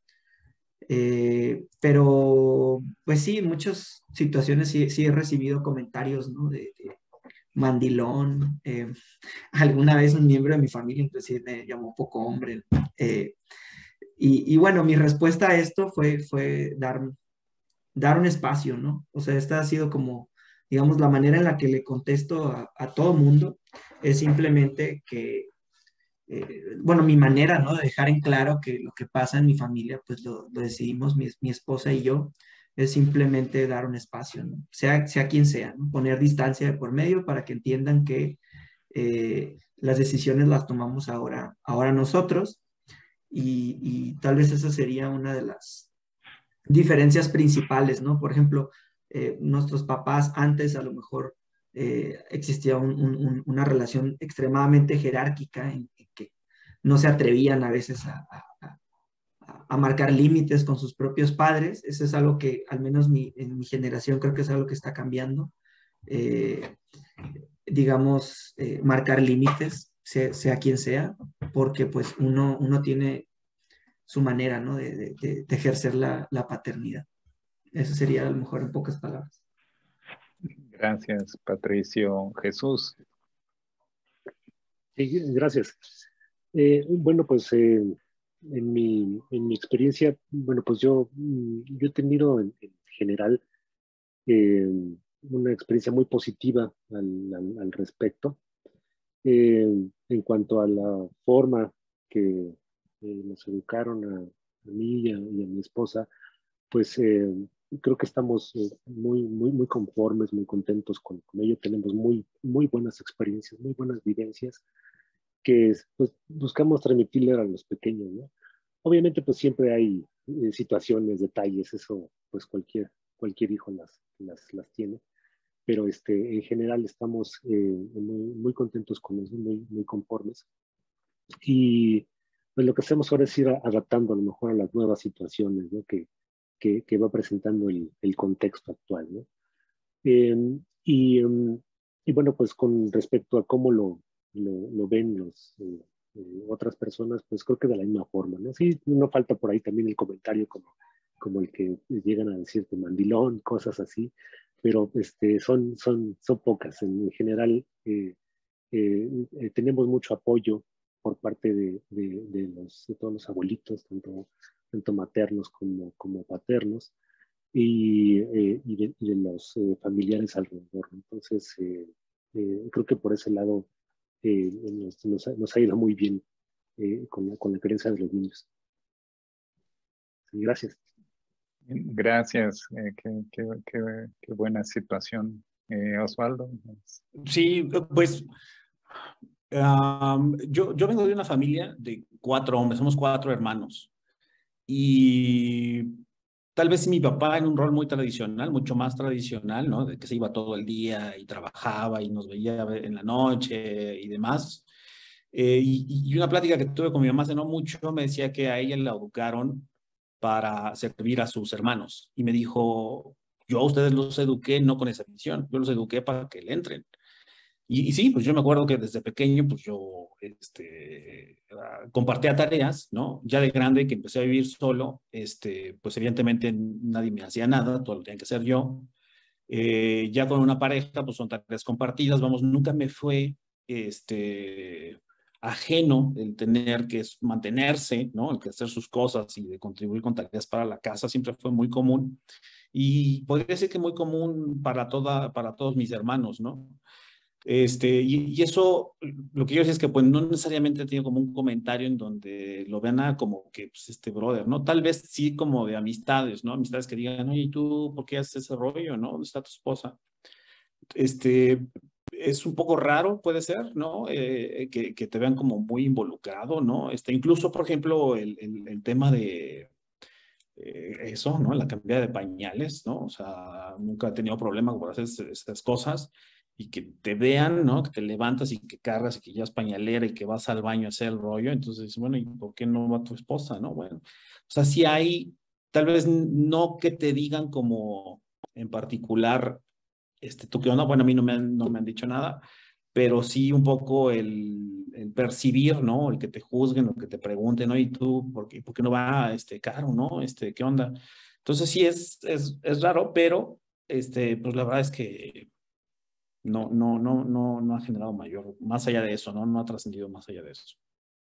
eh, pero pues sí, en muchas situaciones sí, sí he recibido comentarios, ¿no? De, de mandilón, eh, alguna vez un miembro de mi familia inclusive me llamó poco hombre, eh, y, y bueno, mi respuesta a esto fue, fue dar, dar un espacio, ¿no? O sea, esta ha sido como, digamos, la manera en la que le contesto a, a todo mundo, es simplemente que Eh, bueno, mi manera, ¿no? De dejar en claro que lo que pasa en mi familia, pues lo, lo decidimos mi, mi esposa y yo, es simplemente dar un espacio, ¿no? Sea, sea quien sea, ¿no? Poner distancia de por medio para que entiendan que eh, las decisiones las tomamos ahora, ahora nosotros, y, y tal vez esa sería una de las diferencias principales, ¿no? Por ejemplo, eh, nuestros papás antes a lo mejor eh, existía un, un, una relación extremadamente jerárquica en que no se atrevían a veces a, a, a marcar límites con sus propios padres. Eso es algo que al menos mi, en mi generación creo que es algo que está cambiando. Eh, digamos, eh, marcar límites, sea, sea quien sea, porque pues uno, uno tiene su manera, ¿no? de, de, de, de ejercer la, la paternidad. Eso sería a lo mejor en pocas palabras. Gracias, Patricio. Jesús. Sí, gracias. Eh, bueno, pues eh, en mi, en mi experiencia, bueno, pues yo, mm, yo he tenido en, en general eh, una experiencia muy positiva al, al, al respecto. Eh, en cuanto a la forma que eh, nos educaron a, a mí y a, y a mi esposa, pues eh, creo que estamos eh, muy, muy, muy conformes, muy contentos con, con ello. Tenemos muy, muy buenas experiencias, muy buenas vivencias que pues, buscamos transmitirle a los pequeños, ¿no? Obviamente, pues siempre hay eh, situaciones, detalles, eso pues cualquier, cualquier hijo las, las, las tiene, pero este, en general estamos eh, muy, muy contentos con eso, muy, muy conformes. Y pues lo que hacemos ahora es ir adaptando a lo mejor a las nuevas situaciones, ¿no? que, que, que va presentando el, el contexto actual, ¿no? Eh, y, um, y bueno, pues con respecto a cómo lo, lo, lo ven los, eh, eh, otras personas, pues creo que de la misma forma, ¿no? Sí, no falta por ahí también el comentario como, como el que llegan a decirte mandilón, cosas así, pero este, son, son, son pocas. En general, eh, eh, eh, tenemos mucho apoyo por parte de, de, de, los, de todos los abuelitos, tanto, tanto maternos como, como paternos y, eh, y, de, y de los eh, familiares alrededor. Entonces, eh, eh, creo que por ese lado eh, nos, nos, ha, nos, ha ido muy bien eh, con, la, con la creencia de los niños. Sí, gracias. Gracias. Eh, qué, qué, qué, qué buena situación. Eh, Osvaldo. Sí, pues um, yo, yo vengo de una familia de cuatro hombres, somos cuatro hermanos. Y tal vez mi papá en un rol muy tradicional, mucho más tradicional, ¿no? De que se iba todo el día y trabajaba y nos veía en la noche y demás. Eh, y, y una plática que tuve con mi mamá hace no mucho me decía que a ella la educaron para servir a sus hermanos. Y me dijo, yo a ustedes los eduqué no con esa visión, yo los eduqué para que le entren. Y, y sí, pues yo me acuerdo que desde pequeño, pues yo este, uh, compartía tareas, ¿no? Ya de grande que empecé a vivir solo, este, pues evidentemente nadie me hacía nada, todo lo tenía que hacer yo. Eh, ya con una pareja, pues son tareas compartidas, vamos, nunca me fue este, ajeno el tener que mantenerse, ¿no? El que hacer sus cosas y de contribuir con tareas para la casa, siempre fue muy común. Y podría decir que muy común para, toda, para todos mis hermanos, ¿no? Este, y, y eso, lo que yo decía es que pues no necesariamente tiene como un comentario en donde lo vean a como que pues este brother, ¿no? Tal vez sí como de amistades, ¿no? Amistades que digan, oye, ¿y tú por qué haces ese rollo, no? ¿Dónde está tu esposa? Este, es un poco raro, puede ser, ¿no? Eh, que, que te vean como muy involucrado, ¿no? Este, incluso, por ejemplo, el, el, el tema de eh, eso, ¿no? La cantidad de pañales, ¿no? O sea, nunca he tenido problema por hacer estas cosas y que te vean, ¿no? Que te levantas y que cargas y que ya es pañalera y que vas al baño a hacer el rollo. Entonces, bueno, ¿y por qué no va tu esposa, no? Bueno, o sea, si hay, tal vez no que te digan como en particular, este, ¿tú qué onda? Bueno, a mí no me han, no me han dicho nada, pero sí un poco el, el percibir, ¿no? El que te juzguen o que te pregunten, ¿no? ¿Y tú por qué, por qué no va este caro, ¿no? Este, ¿qué onda? Entonces sí es, es, es raro, pero este, pues la verdad es que no, no, no, no, no ha generado mayor, más allá de eso, ¿no? No ha trascendido más allá de eso.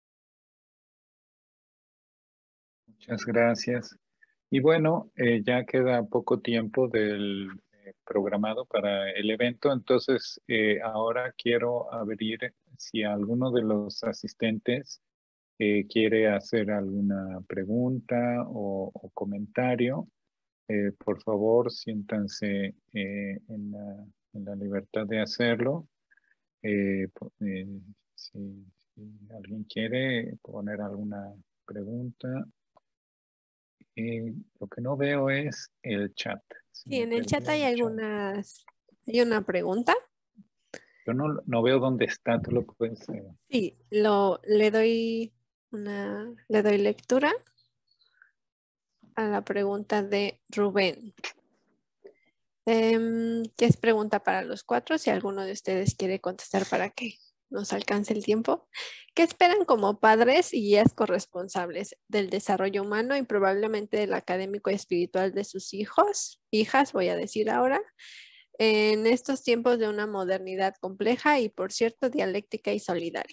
Muchas gracias. Y bueno, eh, ya queda poco tiempo del eh, programado para el evento, entonces eh, ahora quiero abrir si alguno de los asistentes eh, quiere hacer alguna pregunta o, o comentario. Eh, por favor, siéntanse eh, en la, en la libertad de hacerlo. Eh, po- eh, si, si alguien quiere poner alguna pregunta. Eh, lo que no veo es el chat. Se Sí, me en el chat perdió hay el chat. algunas, hay una pregunta. Yo no, no veo dónde está, tú lo puedes. Eh, Sí, lo, le doy una, le doy lectura a la pregunta de Rubén. Em, ¿qué es pregunta para los cuatro? Si alguno de ustedes quiere contestar para que nos alcance el tiempo. ¿Qué esperan como padres y guías corresponsables del desarrollo humano y probablemente del académico y espiritual de sus hijos, hijas, voy a decir ahora, en estos tiempos de una modernidad compleja y, por cierto, dialéctica y solidaria?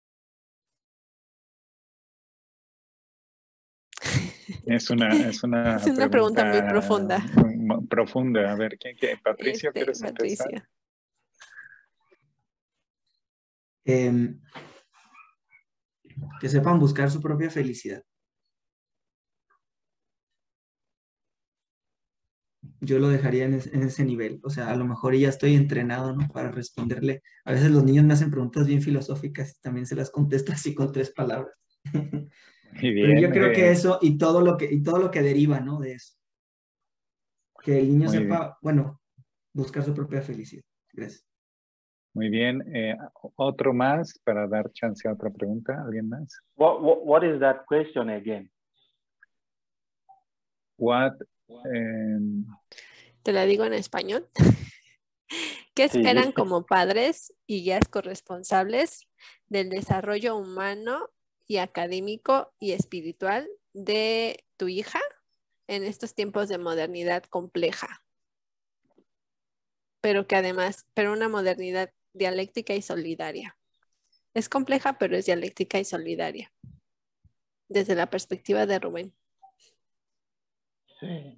Es una, es una, Es una pregunta muy profunda. mm, profunda. A ver, ¿quién, quién? Patricio, Este, ¿quieres empezar? Patricia. Em, que sepan buscar su propia felicidad. Yo lo dejaría en, es- en ese nivel. O sea, a lo mejor ya estoy entrenado, ¿no? Para responderle. A veces los niños me hacen preguntas bien filosóficas y también se las contesto así con tres palabras. Muy Pero yo bien, creo que eh, eso y todo lo que, y todo lo que deriva, ¿no? De eso. Que el niño muy bien, sepa, bueno, buscar su propia felicidad. Gracias. muy bien. Eh, otro más para dar chance a otra pregunta. ¿Alguien más? What, what, what is that question again? What, em, Te la digo en español. ¿Qué Sí. esperan como padres y guías corresponsables del desarrollo humano y académico y espiritual de tu hija en estos tiempos de modernidad compleja? Pero que además, pero una modernidad dialéctica y solidaria. Es compleja, pero es dialéctica y solidaria. Desde la perspectiva de Rubén. Sí.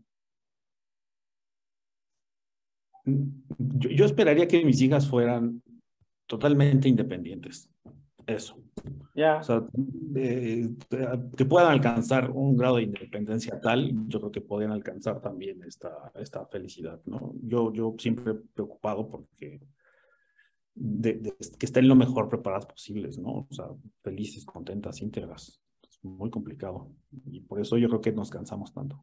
Yo, yo esperaría que mis hijas fueran totalmente independientes. Eso. Yeah. O sea, eh, que puedan alcanzar un grado de independencia tal, yo creo que podrían alcanzar también esta, esta felicidad, ¿no? Yo, yo siempre preocupado porque de, de, que estén lo mejor preparadas posibles, ¿no? O sea, felices, contentas, íntegras. Es muy complicado. Y por eso yo creo que nos cansamos tanto.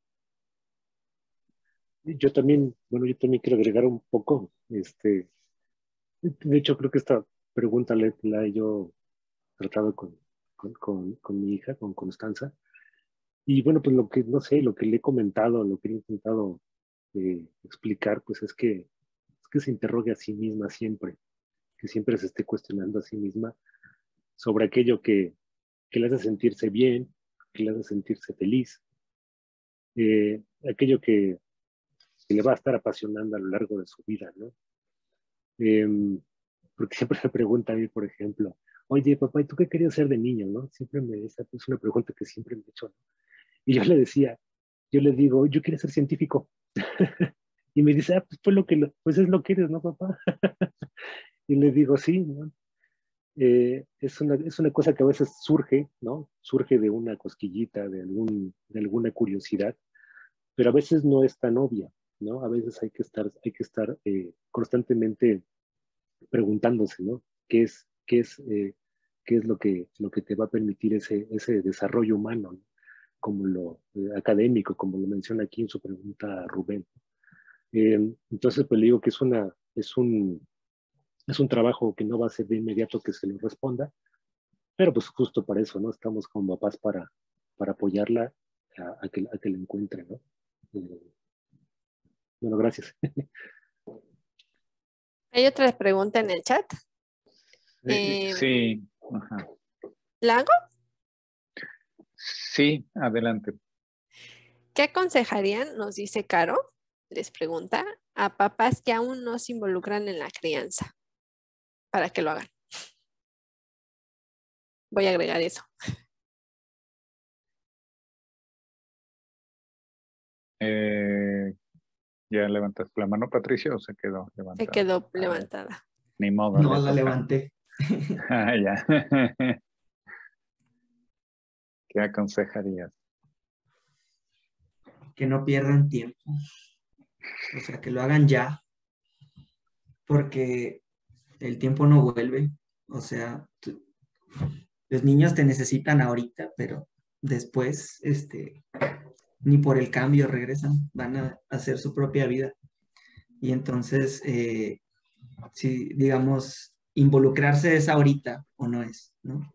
Yo también, bueno, yo también quiero agregar un poco, este, de hecho creo que esta pregunta la, la he yo tratado con, con, con, con mi hija, con Constanza, y bueno, pues lo que, no sé, lo que le he comentado, lo que he intentado eh, explicar, pues es que, es que se interrogue a sí misma siempre, que siempre se esté cuestionando a sí misma sobre aquello que, que le hace sentirse bien, que le hace sentirse feliz, eh, aquello que, que le va a estar apasionando a lo largo de su vida, ¿no? Eh, porque siempre me pregunta a mí, por ejemplo, oye, papá, ¿y tú qué querías ser de niño, no? Siempre me, esa es una pregunta que siempre me he hecho, ¿no? Y yo le decía, yo le digo, yo quiero ser científico. Y me dice, ah, pues, pues, lo que lo, pues es lo que eres, ¿no, papá? Y le digo, sí, ¿no? Eh, es, una, es una cosa que a veces surge, ¿no? Surge de una cosquillita, de, algún, de alguna curiosidad, pero a veces no es tan obvia, ¿no? A veces hay que estar, hay que estar eh, constantemente preguntándose, ¿no? ¿Qué es, qué es, eh, qué es lo, que, lo que te va a permitir ese, ese desarrollo humano, ¿no? Como lo eh, académico, como lo menciona aquí en su pregunta Rubén. Eh, entonces, pues le digo que es, una, es, un, es un trabajo que no va a ser de inmediato que se lo responda, pero pues justo para eso, ¿no? Estamos como papás para, para apoyarla a, a, que, a que la encuentre, ¿no? Eh, bueno, gracias. Hay otra pregunta en el chat. eh, Eh, sí, ajá. ¿La hago? Sí, adelante. ¿Qué aconsejarían, nos dice Caro, les pregunta, a papás que aún no se involucran en la crianza para que lo hagan? Voy a agregar eso. Eh, ¿Ya levantaste la mano, Patricio, o se quedó Se levantada? quedó Ah, levantada. ni modo, No le la toca. levanté. Ah, ya. ¿Qué aconsejarías? Que no pierdan tiempo. O sea, que lo hagan ya, porque el tiempo no vuelve. O sea, tú- los niños te necesitan ahorita, pero después, este, ni por el cambio regresan, van a hacer su propia vida. Y entonces, eh, si digamos, involucrarse es ahorita o no es, ¿no?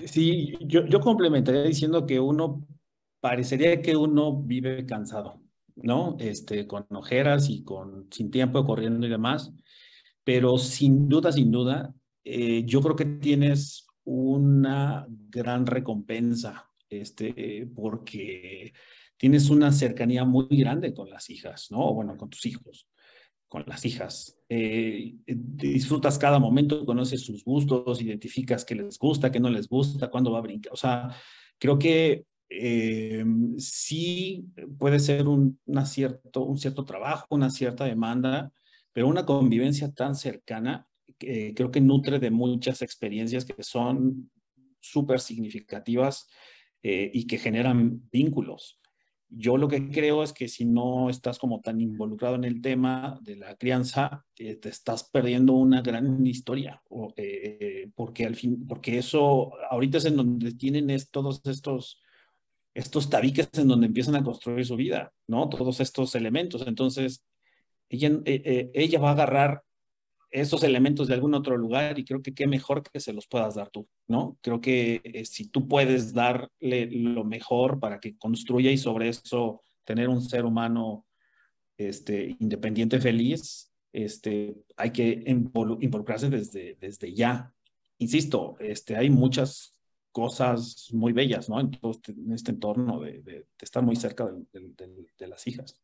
Sí, yo, yo complementaría diciendo que uno parecería que uno vive cansado. ¿no? Este, con ojeras y con, sin tiempo, corriendo y demás. Pero sin duda, sin duda, eh, yo creo que tienes una gran recompensa, este, porque tienes una cercanía muy grande con las hijas, ¿no? Bueno, con tus hijos, con las hijas. Eh, disfrutas cada momento, conoces sus gustos, identificas qué les gusta, qué no les gusta, cuándo va a brincar. O sea, creo que eh, sí puede ser un, una cierto, un cierto trabajo, una cierta demanda, pero una convivencia tan cercana que creo que nutre de muchas experiencias que son súper significativas eh, y que generan vínculos. Yo lo que creo es que si no estás como tan involucrado en el tema de la crianza, eh, te estás perdiendo una gran historia, o, eh, porque al fin, porque eso ahorita es en donde tienen es, todos estos, estos tabiques en donde empiezan a construir su vida, ¿no? Todos estos elementos. Entonces, ella, eh, eh, ella va a agarrar esos elementos de algún otro lugar y creo que qué mejor que se los puedas dar tú, ¿no? Creo que eh, si tú puedes darle lo mejor para que construya y sobre eso tener un ser humano este, independiente, feliz, este, hay que involu involucrarse desde, desde ya. Insisto, este, hay muchas cosas muy bellas, ¿no? En, todo este, en este entorno de, de, de estar muy cerca de, de, de, de las hijas.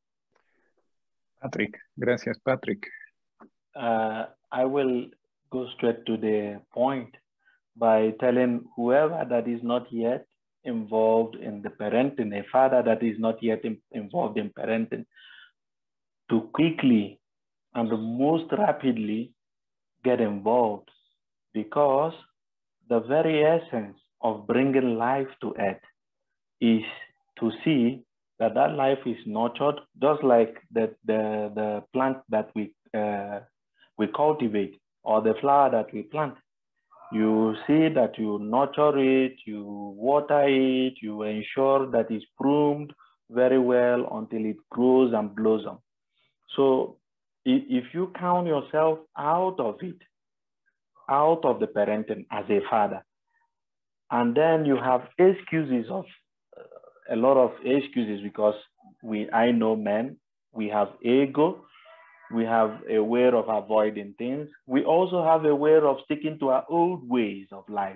Patrick, gracias, Patrick. Uh, I will go straight to the point by telling whoever that is not yet involved in the parenting, a father that is not yet in, involved in parenting, to quickly and most rapidly get involved, because the very essence of bringing life to earth is to see that that life is nurtured, just like the, the, the plant that we, uh, we cultivate or the flower that we plant. You see that you nurture it, you water it, you ensure that it's pruned very well until it grows and blossoms. So if you count yourself out of it, out of the parenting as a father, and then you have excuses of uh, a lot of excuses, because we, I know men, we have ego, we have a way of avoiding things. We also have a way of sticking to our old ways of life.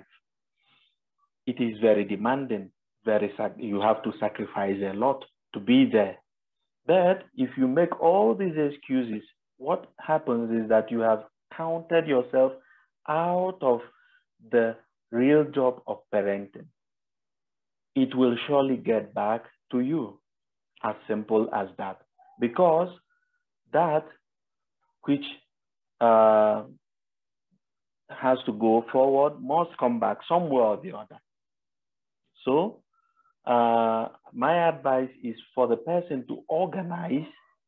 It is very demanding, very, you have to sacrifice a lot to be there. But if you make all these excuses, what happens is that you have counted yourself out of the real job of parenting. It will surely get back to you, as simple as that. Because that which uh, has to go forward must come back somewhere or the other. So uh, my advice is for the person to organize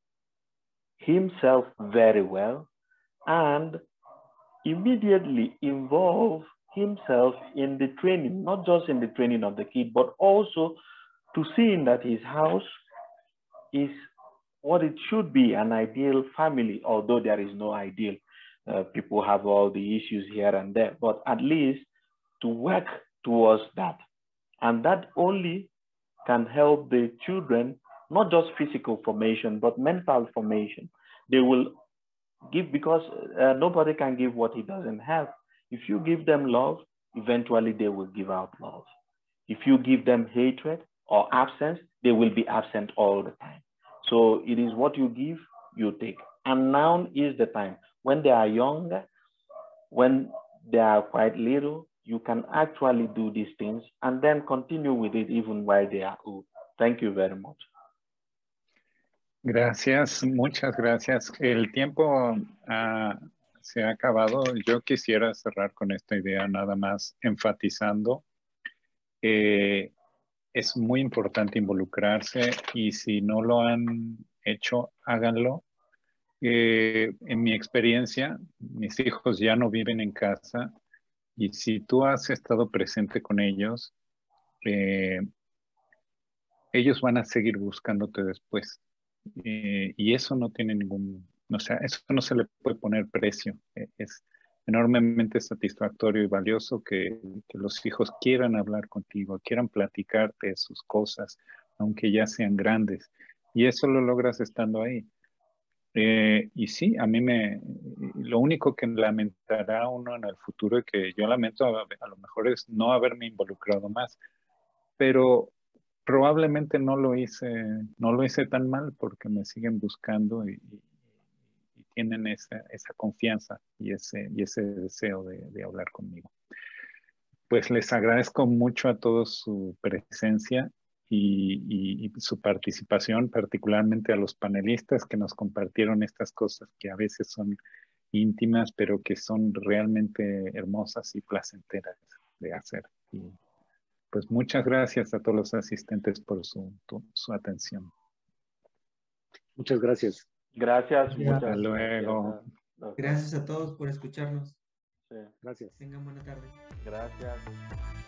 himself very well and immediately involve himself in the training, not just in the training of the kid, but also to seeing that his house is what it should be, an ideal family, although there is no ideal. Uh, people have all the issues here and there, but at least to work towards that. And that only can help the children, not just physical formation, but mental formation. They will give, because uh, nobody can give what he doesn't have. If you give them love, eventually they will give out love. If you give them hatred or absence, they will be absent all the time. So it is what you give, you take. And now is the time. When they are younger, when they are quite little, you can actually do these things and then continue with it even while they are old. Thank you very much. Gracias, muchas gracias. El tiempo uh, se ha acabado. Yo quisiera cerrar con esta idea, nada más enfatizando. Eh, es muy importante involucrarse y si no lo han hecho, háganlo. Eh, en mi experiencia, mis hijos ya no viven en casa y si tú has estado presente con ellos, eh, ellos van a seguir buscándote después. Eh, y eso no tiene ningún, o sea, eso no se le puede poner precio. Eh, es enormemente satisfactorio y valioso que, que los hijos quieran hablar contigo, quieran platicarte de sus cosas, aunque ya sean grandes. Y eso lo logras estando ahí. Eh, y sí, a mí me, lo único que lamentará uno en el futuro, y que yo lamento a, a lo mejor, es no haberme involucrado más, pero probablemente no lo hice, no lo hice tan mal porque me siguen buscando y, y, y tienen esa, esa confianza y ese, y ese deseo de, de hablar conmigo. Pues les agradezco mucho a todos su presencia y, y, y su participación, particularmente a los panelistas que nos compartieron estas cosas que a veces son íntimas, pero que son realmente hermosas y placenteras de hacer. Y pues muchas gracias a todos los asistentes por su, tu, su atención. Muchas gracias. Gracias, Ya. muchas Hasta luego. gracias, doctor. Gracias a todos por escucharnos. Sí, Gracias. Tengan buena tarde. gracias.